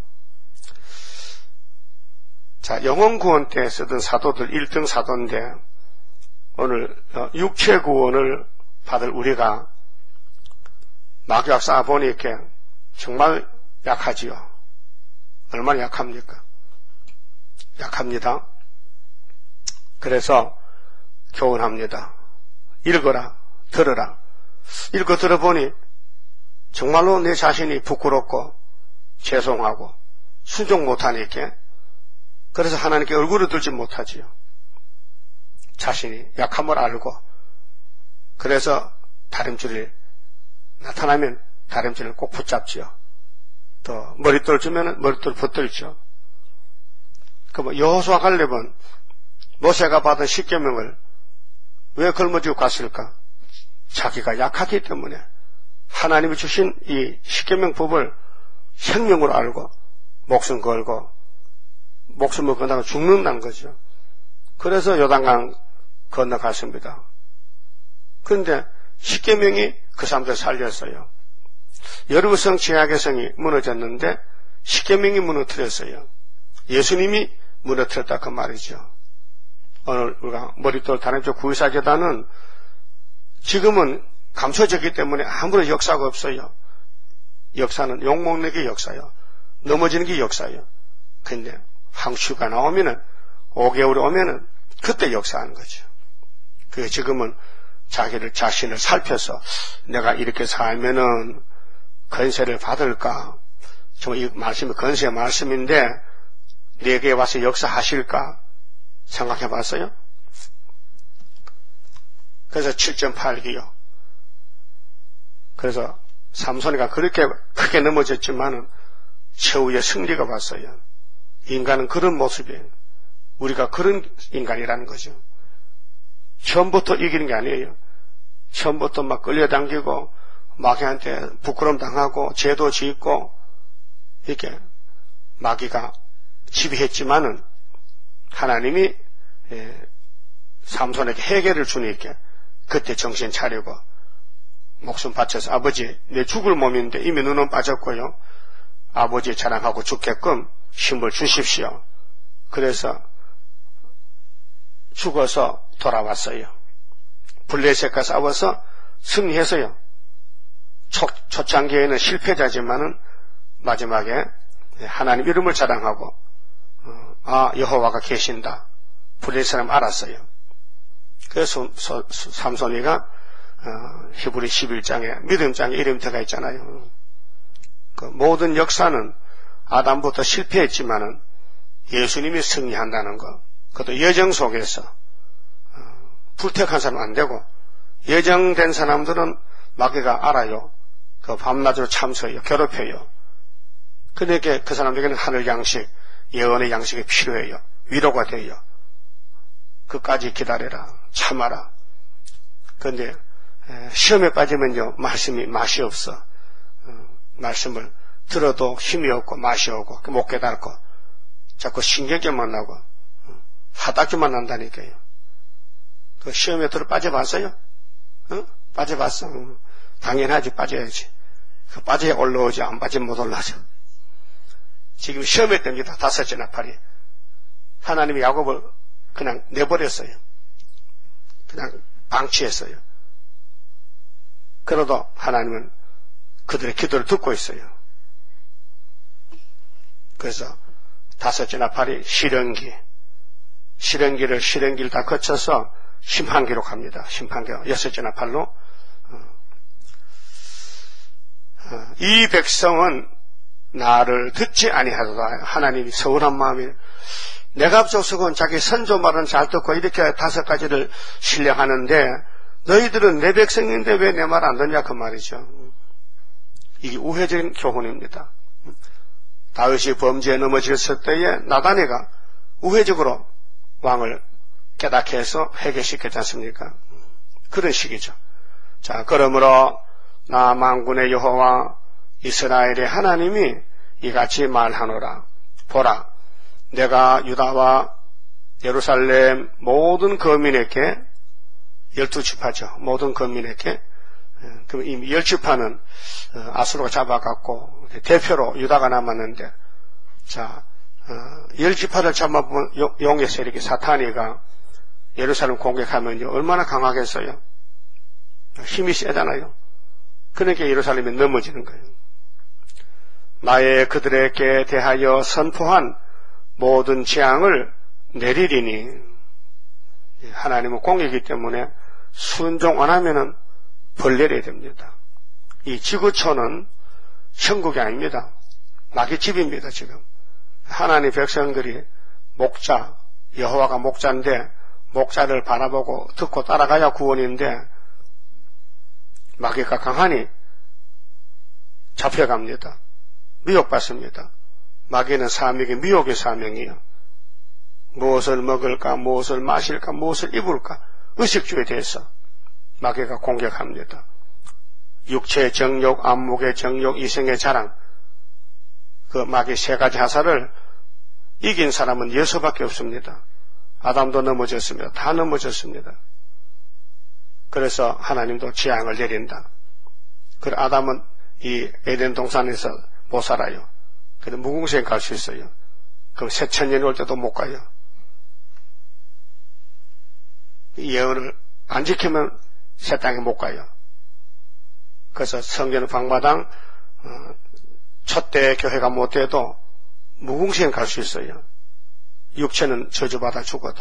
자, 영혼 구원 때 쓰던 사도들 일 등 사도인데 오늘 어, 육체 구원을 받을 우리가 마귀와 싸워보니까 정말 약하지요. 얼마나 약합니까? 약합니다. 그래서 교훈합니다. 읽어라, 들어라. 읽어 들어보니 정말로 내 자신이 부끄럽고 죄송하고 순종 못하니까 그래서 하나님께 얼굴을 들지 못하지요. 자신이 약함을 알고 그래서 다림질이 나타나면 다림질을 꼭 붙잡지요. 또 머릿돌 주면 머릿돌 붙들죠. 그 뭐 여호수아 갈렙은 모세가 받은 십계명을 왜 걸머쥐고 갔을까? 자기가 약하기 때문에 하나님이 주신 이 십계명 법을 생명으로 알고 목숨 걸고 목숨을 건너가 죽는다는 거죠. 그래서 요단강 건너갔습니다. 그런데 십계명이 그 사람들 살렸어요. 여리고성 제약의 성이 무너졌는데 십계명이 무너뜨렸어요. 예수님이 무너뜨렸다 그 말이죠. 오늘 우리가 머릿돌 다림질 구이사 제단은 지금은 감춰졌기 때문에 아무런 역사가 없어요. 역사는 욕먹는 게 역사요. 넘어지는 게 역사요. 근데 황슈가 나오면은 오 개월이 오면은 그때 역사하는 거죠. 그 지금은 자기를 자신을 살펴서 내가 이렇게 살면은 건세를 받을까? 정말 이 말씀이 건세의 말씀인데 내게 와서 역사하실까? 생각해 봤어요? 그래서 칠 점 팔 기요. 그래서 삼손이가 그렇게 크게 넘어졌지만은 최후의 승리가 왔어요. 인간은 그런 모습이에요. 우리가 그런 인간이라는 거죠. 처음부터 이기는 게 아니에요. 처음부터 막 끌려당기고 마귀한테 부끄러움 당하고 죄도 짓고 이렇게 마귀가 지배했지만은 하나님이 예, 삼손에게 해결을 주니까 그때 정신 차리고 목숨 바쳐서 아버지 내 죽을 몸인데 이미 눈은 빠졌고요. 아버지 자랑하고 죽게끔 힘을 주십시오. 그래서 죽어서 돌아왔어요. 블레셋과 싸워서 승리했어요. 초, 초창기에는 실패자지만은 마지막에 하나님 이름을 자랑하고 어, 아 여호와가 계신다. 블레셋 사람 알았어요. 그래서 소, 소, 삼손이가 어, 히브리 십일 장에 믿음장에 이름 들어가 있잖아요. 그 모든 역사는 아담부터 실패했지만은 예수님이 승리한다는 것. 그것도 예정 속에서 어, 불택한 사람 안 되고 예정된 사람들은 마귀가 알아요. 그 밤낮으로 참서요. 괴롭혀요. 그러니까 그 사람들에게는 하늘 양식, 예언의 양식이 필요해요. 위로가 돼요. 끝까지 기다려라. 참아라. 그런데 시험에 빠지면요. 말씀이 맛이 없어. 어, 말씀을 들어도 힘이 없고 맛이 없고 못 깨닫고 자꾸 신경질만 나고 어, 하다주만 난다니까요. 그 시험에 들어 빠져봤어요? 어? 빠져봤어? 어. 당연하지. 빠져야지. 그 빠져야 올라오지. 안 빠지면 못 올라오죠. 지금 시험에 뜹니다. 다섯째 나팔이. 하나님이 야곱을 그냥 내버렸어요. 그냥 방치했어요. 그래도 하나님은 그들의 기도를 듣고 있어요. 그래서 다섯째 나팔이 실현기. 실현기를 실현기를 다 거쳐서 심판기로 갑니다. 심판기 여섯째 나팔로. 이 백성은 나를 듣지 아니하도다. 하나님이 서운한 마음이 내가 앞서서건 자기 선조 말은 잘 듣고 이렇게 다섯 가지를 신뢰하는데 너희들은 내 백성인데 왜 내 말 안 듣냐 그 말이죠. 이게 우회적인 교훈입니다. 다윗이 범죄에 넘어졌을 때에 나단이가 우회적으로 왕을 깨닫게 해서 회개시켰지 않습니까? 그런 식이죠. 자, 그러므로 나 만군의 여호와 이스라엘의 하나님이 이같이 말하노라. 보라, 내가 유다와 예루살렘 모든 거민에게 열두 지파죠. 모든 거민에게 그럼 이미 열 지파는 아수르가 잡아갔고 대표로 유다가 남았는데 자, 열 지파를 잡아본 용의 세력이 사탄이가 예루살렘 공격하면요 얼마나 강하겠어요? 힘이 세잖아요. 그러니까 예루살렘이 넘어지는 거예요. 나의 그들에게 대하여 선포한 모든 재앙을 내리리니 하나님은 공이기 때문에 순종 안 하면은 벌 내려야 됩니다. 이 지구촌은 천국이 아닙니다. 마귀 집입니다, 지금. 하나님 백성들이 목자, 여호와가 목자인데 목자를 바라보고 듣고 따라가야 구원인데 마귀가 강하니 잡혀갑니다. 미혹받습니다. 마귀는 사명이 미혹의 사명이에요. 무엇을 먹을까, 무엇을 마실까, 무엇을 입을까 의식주에 대해서 마귀가 공격합니다. 육체의 정욕, 안목의 정욕, 이생의 자랑, 그 마귀 세 가지 하사를 이긴 사람은 예수밖에 없습니다. 아담도 넘어졌습니다. 다 넘어졌습니다. 그래서 하나님도 재앙을 내린다. 그래 아담은 이 에덴 동산에서 못 살아요. 그래도 무궁수에 갈 수 있어요. 그럼 새천년이 올 때도 못 가요. 이 예언을 안 지키면 새 땅에 못 가요. 그래서 성전 방마당 어, 첫대 교회가 못 돼도 무궁수에 갈 수 있어요. 육체는 저주받아 죽어도.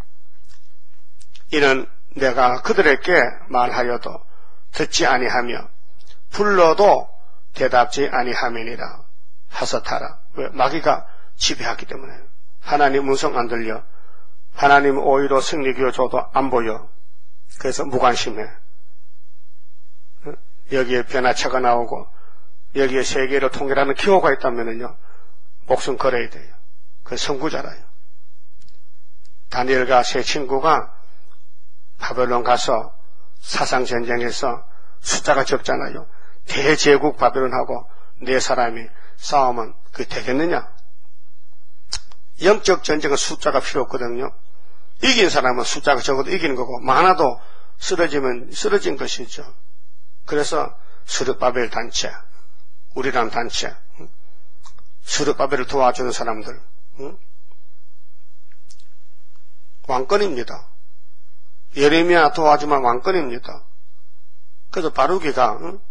이는 내가 그들에게 말하여도 듣지 아니하며 불러도 대답지 아니함이니라 하사타라. 왜? 마귀가 지배하기 때문에. 하나님 음성 안 들려. 하나님 오히려 승리기어 줘도 안 보여. 그래서 무관심해. 여기에 변화차가 나오고 여기에 세계를 통일하는 기호가 있다면요 목숨 걸어야 돼요. 그 선구자라요. 다니엘과 세 친구가 바벨론 가서 사상전쟁에서 숫자가 적잖아요. 대제국 바벨론하고 네 사람이 싸우면 그게 되겠느냐? 영적 전쟁은 숫자가 필요 없거든요. 이긴 사람은 숫자가 적어도 이기는 거고 많아도 쓰러지면 쓰러진 것이죠. 그래서 스룹바벨 단체, 우리란 단체, 스룹바벨을 도와주는 사람들 왕권입니다. 예레미야 도와주면 왕권입니다. 그래서 바루기가 응?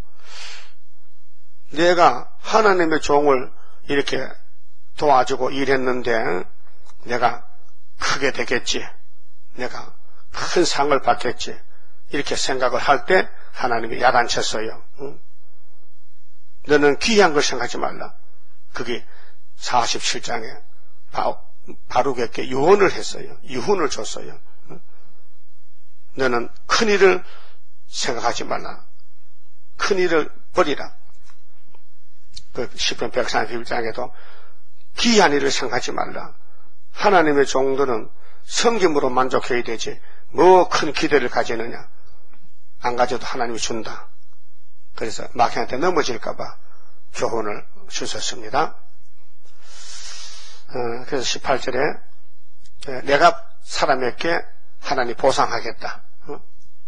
내가 하나님의 종을 이렇게 도와주고 일했는데 응? 내가 크게 되겠지, 내가 큰 상을 받겠지 이렇게 생각을 할 때 하나님이 야단쳤어요. 응? 너는 귀한 걸 생각하지 말라. 그게 사십칠 장에 바, 바룩에게 유언을 했어요. 유훈을 줬어요. 응? 너는 큰일을 생각하지 말라. 큰일을 버리라. 그 시편 백삼십일 장에도 귀한 일을 생각하지 말라. 하나님의 종들은 섬김으로 만족해야 되지 뭐 큰 기대를 가지느냐. 안 가져도 하나님이 준다. 그래서 마귀한테 넘어질까봐 교훈을 주셨습니다. 어, 그래서 십팔 절에 내가 사람에게 하나님 보상하겠다. 어?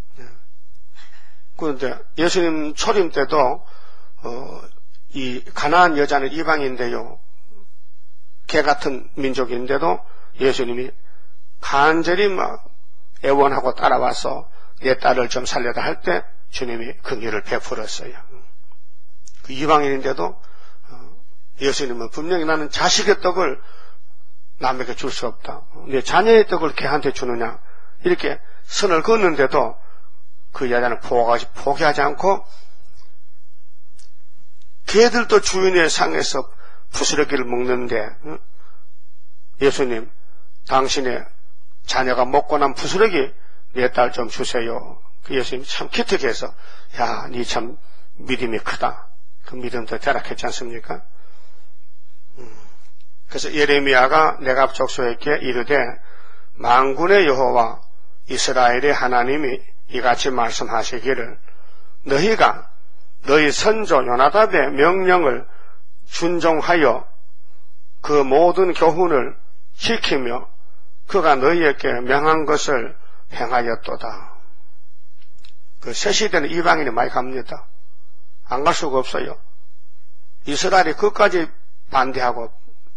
그런데 예수님 초림 때도 어, 이 가나안 여자는 이방인데요. 개 같은 민족인데도 예수님이 간절히 막 애원하고 따라와서 내 딸을 좀 살려다 할 때 주님이 긍휼을 베풀었어요. 그 이방인인데도 예수님은 분명히 나는 자식의 떡을 남에게 줄 수 없다. 내 자녀의 떡을 걔한테 주느냐 이렇게 선을 긋는데도 그 여자는 포기하지 않고 개들도 주인의 상에서 부스러기를 먹는데 예수님 당신의 자녀가 먹고 난 부스러기 내 딸 좀 주세요. 그 예수님 참 기특해서 야, 니 참 믿음이 크다. 그 믿음도 대락했지 않습니까? 음. 그래서 예레미야가 내가 족속에게 이르되 만군의 여호와 이스라엘의 하나님이 이같이 말씀하시기를 너희가 너희 선조 요나답의 명령을 순종하여 그 모든 교훈을 지키며 그가 너희에게 명한 것을 행하였도다. 그 새 시대는 이방인이 많이 갑니다. 안 갈 수가 없어요. 이스라엘이 끝까지 반대하고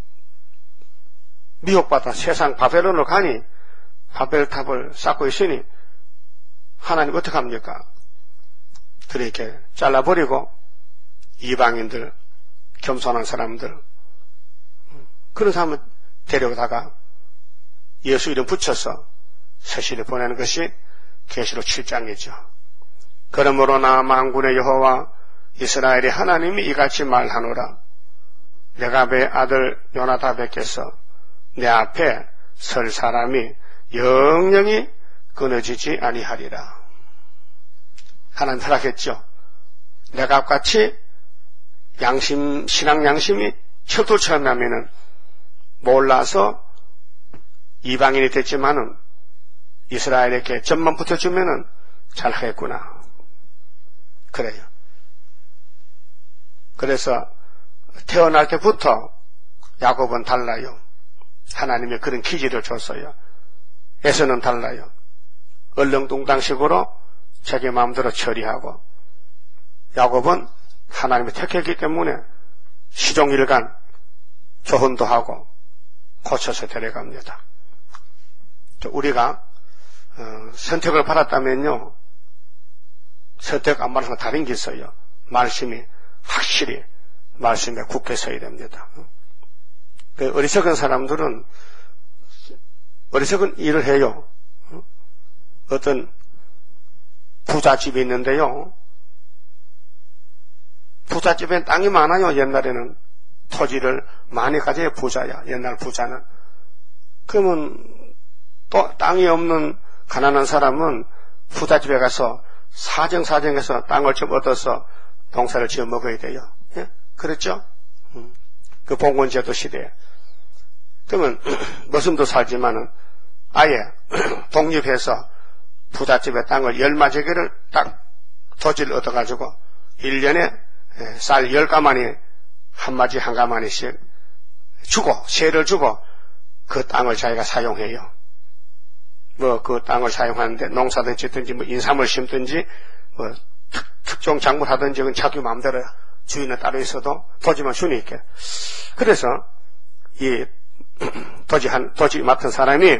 미혹받아 세상 바벨론을 가니 바벨탑을 쌓고 있으니 하나님 어떻게 합니까? 그렇게 잘라버리고 이방인들, 겸손한 사람들 그런 사람을 데려다가 예수 이름 붙여서 서신을 보내는 것이 계시록 칠 장이죠. 그러므로 나 만군의 여호와 이스라엘의 하나님이 이같이 말하노라. 레갑의 아들 요나답에게서 내 앞에 설 사람이 영영이 끊어지지 아니하리라. 하나님 허락했죠. 레갑같이 양심, 신앙 양심이 척돌처럼 나면은 몰라서 이방인이 됐지만은 이스라엘에게 점만 붙여주면은 잘하겠구나. 그래요. 그래서 태어날 때부터 야곱은 달라요. 하나님이 그런 기질을 줬어요. 에서는 달라요. 얼렁뚱땅식으로 자기 마음대로 처리하고, 야곱은 하나님이 택했기 때문에 시종일관 교훈도 하고 고쳐서 데려갑니다. 우리가 어, 선택을 받았다면요, 선택 안 받아서 다른 게 있어요. 말씀이 확실히 말씀에 굳게 서야 됩니다. 그 어리석은 사람들은 어리석은 일을 해요. 어떤 부잣집이 있는데요, 부잣집엔 땅이 많아요. 옛날에는 토지를 많이 가져야 부자야. 옛날 부자는. 그러면 또 땅이 없는 가난한 사람은 부잣집에 가서 사정사정해서 땅을 좀 얻어서 농사를 지어 먹어야 돼요. 예? 그렇죠? 음. 그 봉건제도 시대에. 그러면 머슴도 살지만은 아예 독립해서 부잣집의 땅을 열마저개를 딱 토지를 얻어가지고 일 년에 쌀 열 가마니 한 마지 한 가마니씩 주고 세를 주고 그 땅을 자기가 사용해요. 뭐 그 땅을 사용하는데 농사든 짓든지 뭐 인삼을 심든지 뭐 특, 특종 작물 하든지 그건 자기 마음대로 주인은 따로 있어도 토지만 주니까. 그래서 이 토지 한 토지 맡은 사람이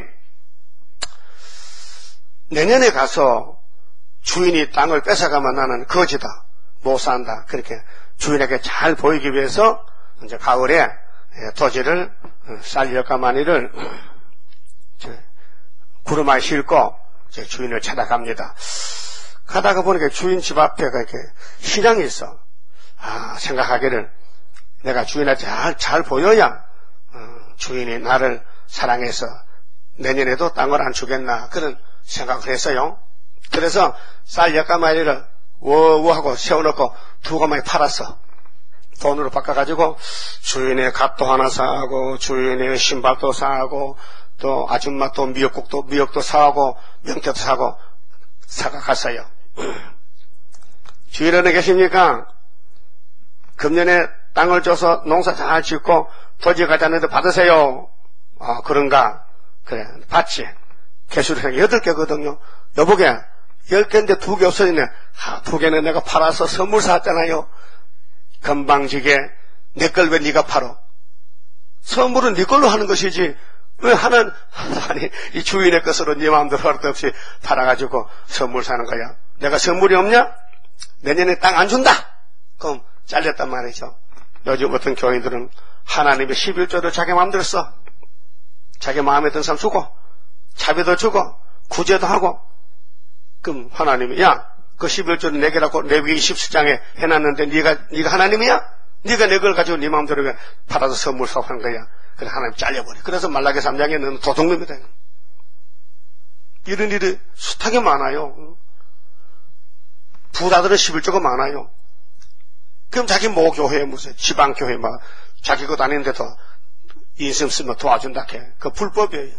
내년에 가서 주인이 땅을 뺏어가면 나는 거지다, 못 산다, 그렇게 주인에게 잘 보이기 위해서 이제 가을에 토지를 쌀 열 가마니를 구루마에 싣고 이제 주인을 찾아갑니다. 가다가 보니까 주인 집 앞에 이렇게 시장이 있어. 아, 생각하기를 내가 주인한테 잘, 잘 보여야 어, 주인이 나를 사랑해서 내년에도 땅을 안 주겠나, 그런 생각을 했어요. 그래서 쌀 열 가마니를 워워하고 세워놓고 두 가마니 팔았어. 돈으로 바꿔가지고 주인의 갓도 하나 사고 주인의 신발도 사고 또 아줌마 또 미역국도 미역도 사고 명태도 사고 사가 갔어요. 주인 어디 계십니까? 금년에 땅을 줘서 농사 잘 짓고 토지 가자는데 받으세요. 아, 그런가? 그래, 받지. 개수를 여덟 개거든요. 여보게 열 개인데 두 개 없어지네. 아, 두 개는 내가 팔아서 선물 샀잖아요. 건방지게 내 걸 왜 네가 팔어? 선물은 네 걸로 하는 것이지 왜 하는, 아니 이 주인의 것으로 네 마음대로 할 것 없이 팔아가지고 선물 사는 거야. 내가 선물이 없냐? 내년에 땅 안 준다. 그럼 잘렸단 말이죠. 요즘 어떤 교인들은 하나님의 십일조를 자기 마음대로 써. 자기 마음에 든 사람 주고 자비도 주고 구제도 하고. 그럼 하나님이 야, 그 십일조를 네 개라고 레위기 이십칠 장에 해놨는데 네가 네가 하나님이야? 네가 내 걸 가지고 네 마음대로 받아서 선물 사고 하는 거야. 그래서 하나님 잘려버려. 그래서 말라기 삼 장에 너는 도둑놈이다. 이런 일이 숱하게 많아요. 부자들은 십일조가 많아요. 그럼 자기 모교회 무슨 지방교회 막 자기 거 다니는데도 인심 쓰면 도와준다 해. 그 불법이에요.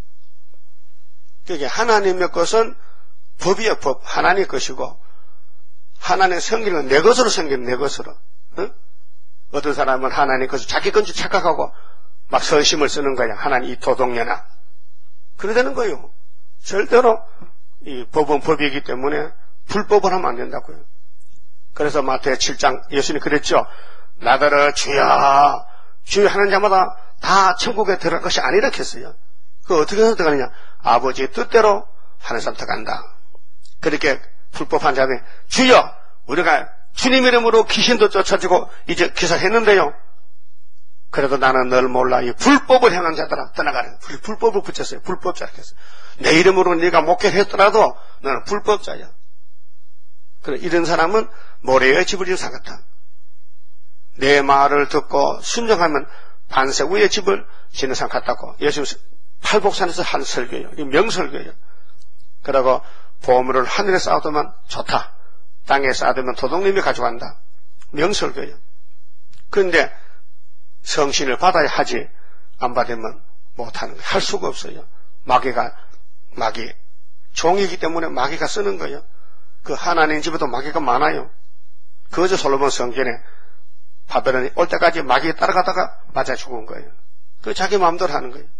그게 하나님의 것은 법이야, 법. 하나님의 것이고 하나님의 성기는 내 것으로 생긴 내 것으로. 응? 어떤 사람은 하나님의 것을 자기 건지 착각하고 막 선심을 쓰는 거야. 하나님 이 도둑년아. 그래 되는 거예요. 절대로 이 법은 법이기 때문에 불법을 하면 안 된다고요. 그래서 마태의 칠 장 예수님이 그랬죠. 나더러 주여 주여 하는 자마다 다 천국에 들어갈 것이 아니라 했어요. 그 어떻게 해서 들어가느냐? 아버지의 뜻대로 하는 사람 들어간다. 그렇게 불법한 자들이 주여 우리가 주님 이름으로 귀신도 쫓아주고 이제 기사했는데요. 그래도 나는 널 몰라. 이 불법을 행한 자들아 떠나가라. 불법을 붙였어요. 불법자 이렇게 했어요. 내 이름으로 네가 목회를 했더라도 너는 불법자야. 그래, 이런 사람은 모래에 집을 지은 산 같다. 내 말을 듣고 순종하면 반석 위에 집을 지는 산 같다고. 예수님 팔복산에서 한 설교예요. 이 명설교예요. 그러고 보물을 하늘에 쌓아두면 좋다. 땅에 쌓아두면 도둑님이 가져간다. 명설교예요. 그런데 성신을 받아야 하지 안 받으면 못하는 거예요. 할 수가 없어요. 마귀가 마귀 종이기 때문에 마귀가 쓰는 거예요. 그 하나님 집에도 마귀가 많아요. 그저 솔로몬 성전에 바벨론이 올 때까지 마귀에 따라가다가 맞아 죽은 거예요. 그 자기 마음대로 하는 거예요.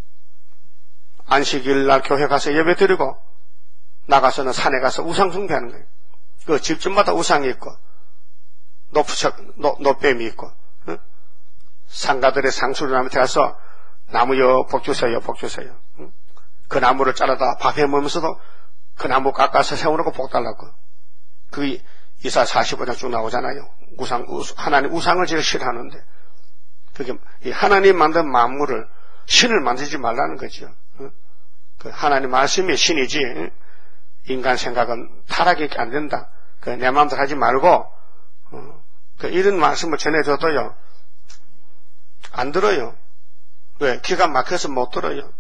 안식일 날 교회 가서 예배 드리고 나가서는 산에 가서 우상 숭배하는 거예요. 그 집집마다 우상이 있고 노프척, 노, 노뱀이 있고 응? 상가들의 상수님한테 가서 나무요 복 주세요 복 주세요. 응? 그 나무를 잘라다 밥 해먹으면서도 그 나무 깎아서 세우라고 복 달라고. 그게 이사 사십오 장 쭉 나오잖아요. 우상, 하나님 우상을 제일 싫어하는데 그게 하나님 만든 만물을 신을 만들지 말라는 거죠. 응? 그 하나님 말씀이 신이지 응? 인간 생각은 타락이 안 된다. 그 내 마음대로 하지 말고 어, 그 이런 말씀을 전해줘도요 안 들어요. 왜? 기가 막혀서 못 들어요.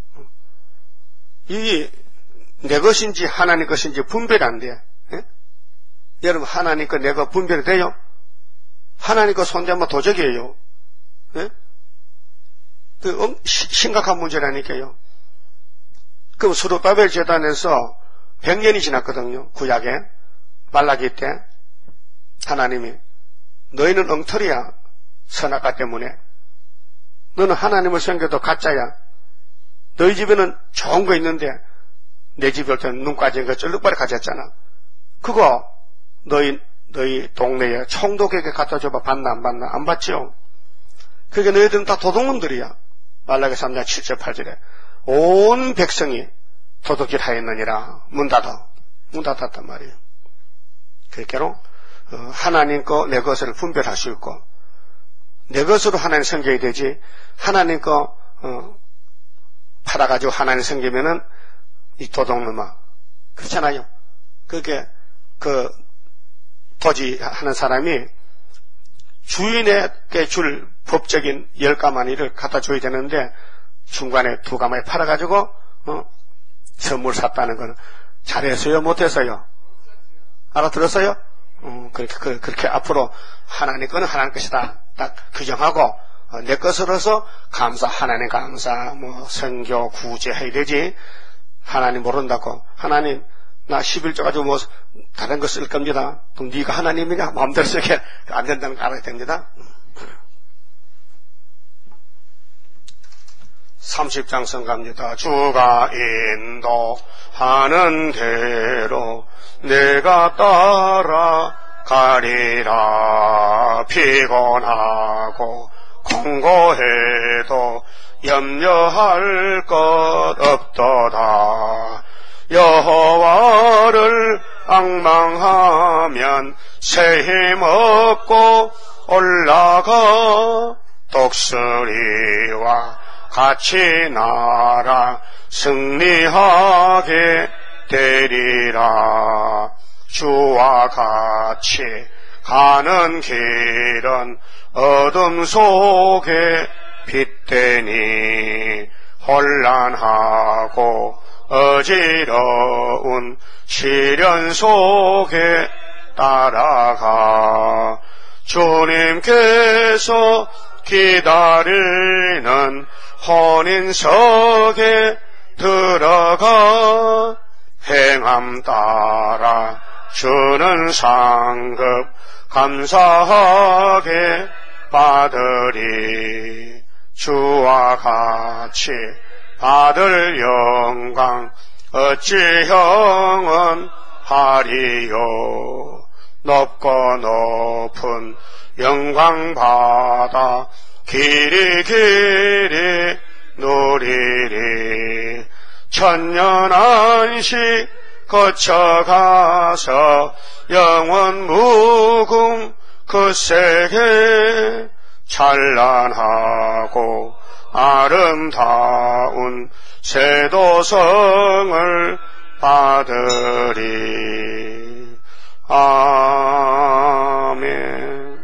이게 내 것인지 하나님 것인지 분별이 안 돼. 예? 여러분 하나님 거 내 거 분별이 돼요? 하나님 거 손대면 도적이에요. 예? 그 음, 시, 심각한 문제라니까요. 그 스룹바벨 제단에서 백 년이 지났거든요. 구약에 말라기 때 하나님이 너희는 엉터리야. 선악과 때문에 너는 하나님을 섬겨도 가짜야. 너희 집에는 좋은 거 있는데 내 집에 올 때는 눈 까진 거 쩔룩발이 가졌잖아. 그거 너희 너희 동네에 총독에게 갖다 줘봐. 받나 안 받나? 안 받지요. 그게 너희들은 다 도둑놈들이야. 말라기 삼 장 칠 절 팔 절에 온 백성이 도둑질 하였느니라. 문 닫아. 문 닫았단 말이에요. 그렇게로 어, 하나님 거 내 것을 분별할 수 있고 내 것으로 하나님 섬겨야 되지. 하나님 거 어, 팔아가지고 하나님 섬기면은 이 도둑놈아 그렇잖아요. 그게 그 토지하는 사람이 주인에게 줄 법적인 열 가마니를 갖다 줘야 되는데 중간에 두 가마니 팔아가지고 어, 선물 샀다는 건 잘했어요 못했어요? 알아들었어요? 음, 그렇게, 그, 그렇게 앞으로 하나님 거는 하나님 것이다 딱 규정하고 어, 내 것으로서 감사 하나님 감사 뭐 선교 구제 해야 되지. 하나님 모른다고 하나님 나 십일조 가지고 뭐 다른 거 쓸 겁니다. 그럼 네가 하나님이냐 마음대로 쓰게 안 된다는 거 알아야 됩니다. 삼십 장 성갑니다. 주가 인도하는 대로 내가 따라가리라. 피곤하고 공고해도 염려할 것 없도다. 여호와를 앙망하면 새 힘 얻고 올라가 독수리와 같이 날아 승리하게 되리라. 주와 같이 가는 길은 어둠 속에 빛되니 혼란하고 어지러운 시련 속에 따라가 주님께서 기다리는 혼인석에 들어가 행함 따라 주는 상급 감사하게 받으리. 주와 같이 받을 영광 어찌 형은 하리요. 높고 높은 영광 받아 길이 길이 누리리. 천년 안식 거쳐가서 영원 무궁 그 세계 찬란하고 아름다운 세도성을 받으리. 아멘.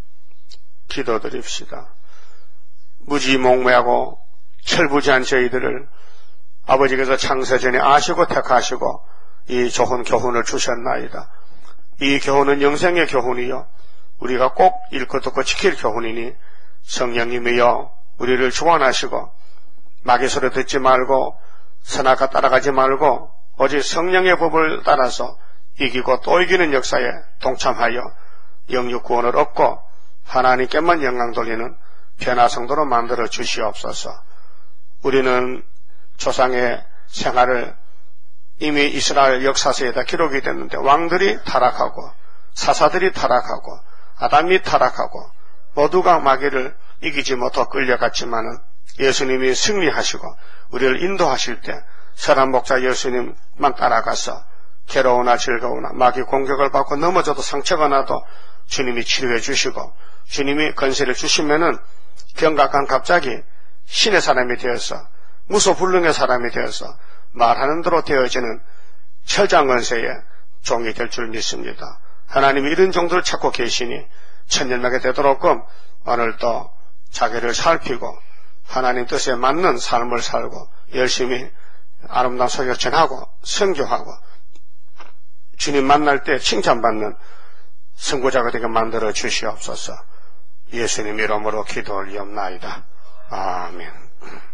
기도드립시다. 무지몽매하고 철부지한 저희들을 아버지께서 창세전에 아시고 택하시고 이 좋은 교훈을 주셨나이다. 이 교훈은 영생의 교훈이요 우리가 꼭 읽고 듣고 지킬 교훈이니 성령님이여 우리를 주관하시고 마귀 소리 듣지 말고 선악과 따라가지 말고 오직 성령의 법을 따라서 이기고 또 이기는 역사에 동참하여 영육 구원을 얻고 하나님께만 영광 돌리는 변화성도로 만들어 주시옵소서. 우리는 조상의 생활을 이미 이스라엘 역사서에다 기록이 됐는데 왕들이 타락하고 사사들이 타락하고 아담이 타락하고 모두가 마귀를 이기지 못하고 끌려갔지만은 예수님이 승리하시고 우리를 인도하실 때 선한 목자 예수님만 따라가서 괴로우나 즐거우나 마귀 공격을 받고 넘어져도 상처가 나도 주님이 치료해 주시고 주님이 건세를 주시면은 경각한 갑자기 신의 사람이 되어서 무소불능의 사람이 되어서 말하는 대로 되어지는 철장건세의 종이 될 줄 믿습니다. 하나님이 이런 종들을 찾고 계시니 천년하게 되도록끔 오늘도 자기를 살피고 하나님 뜻에 맞는 삶을 살고 열심히 아름다운 소식을 전하고 선교하고 주님 만날 때 칭찬받는 선구자가 되게 만들어 주시옵소서. 예수님 이름으로 기도 올리옵나이다. 아멘.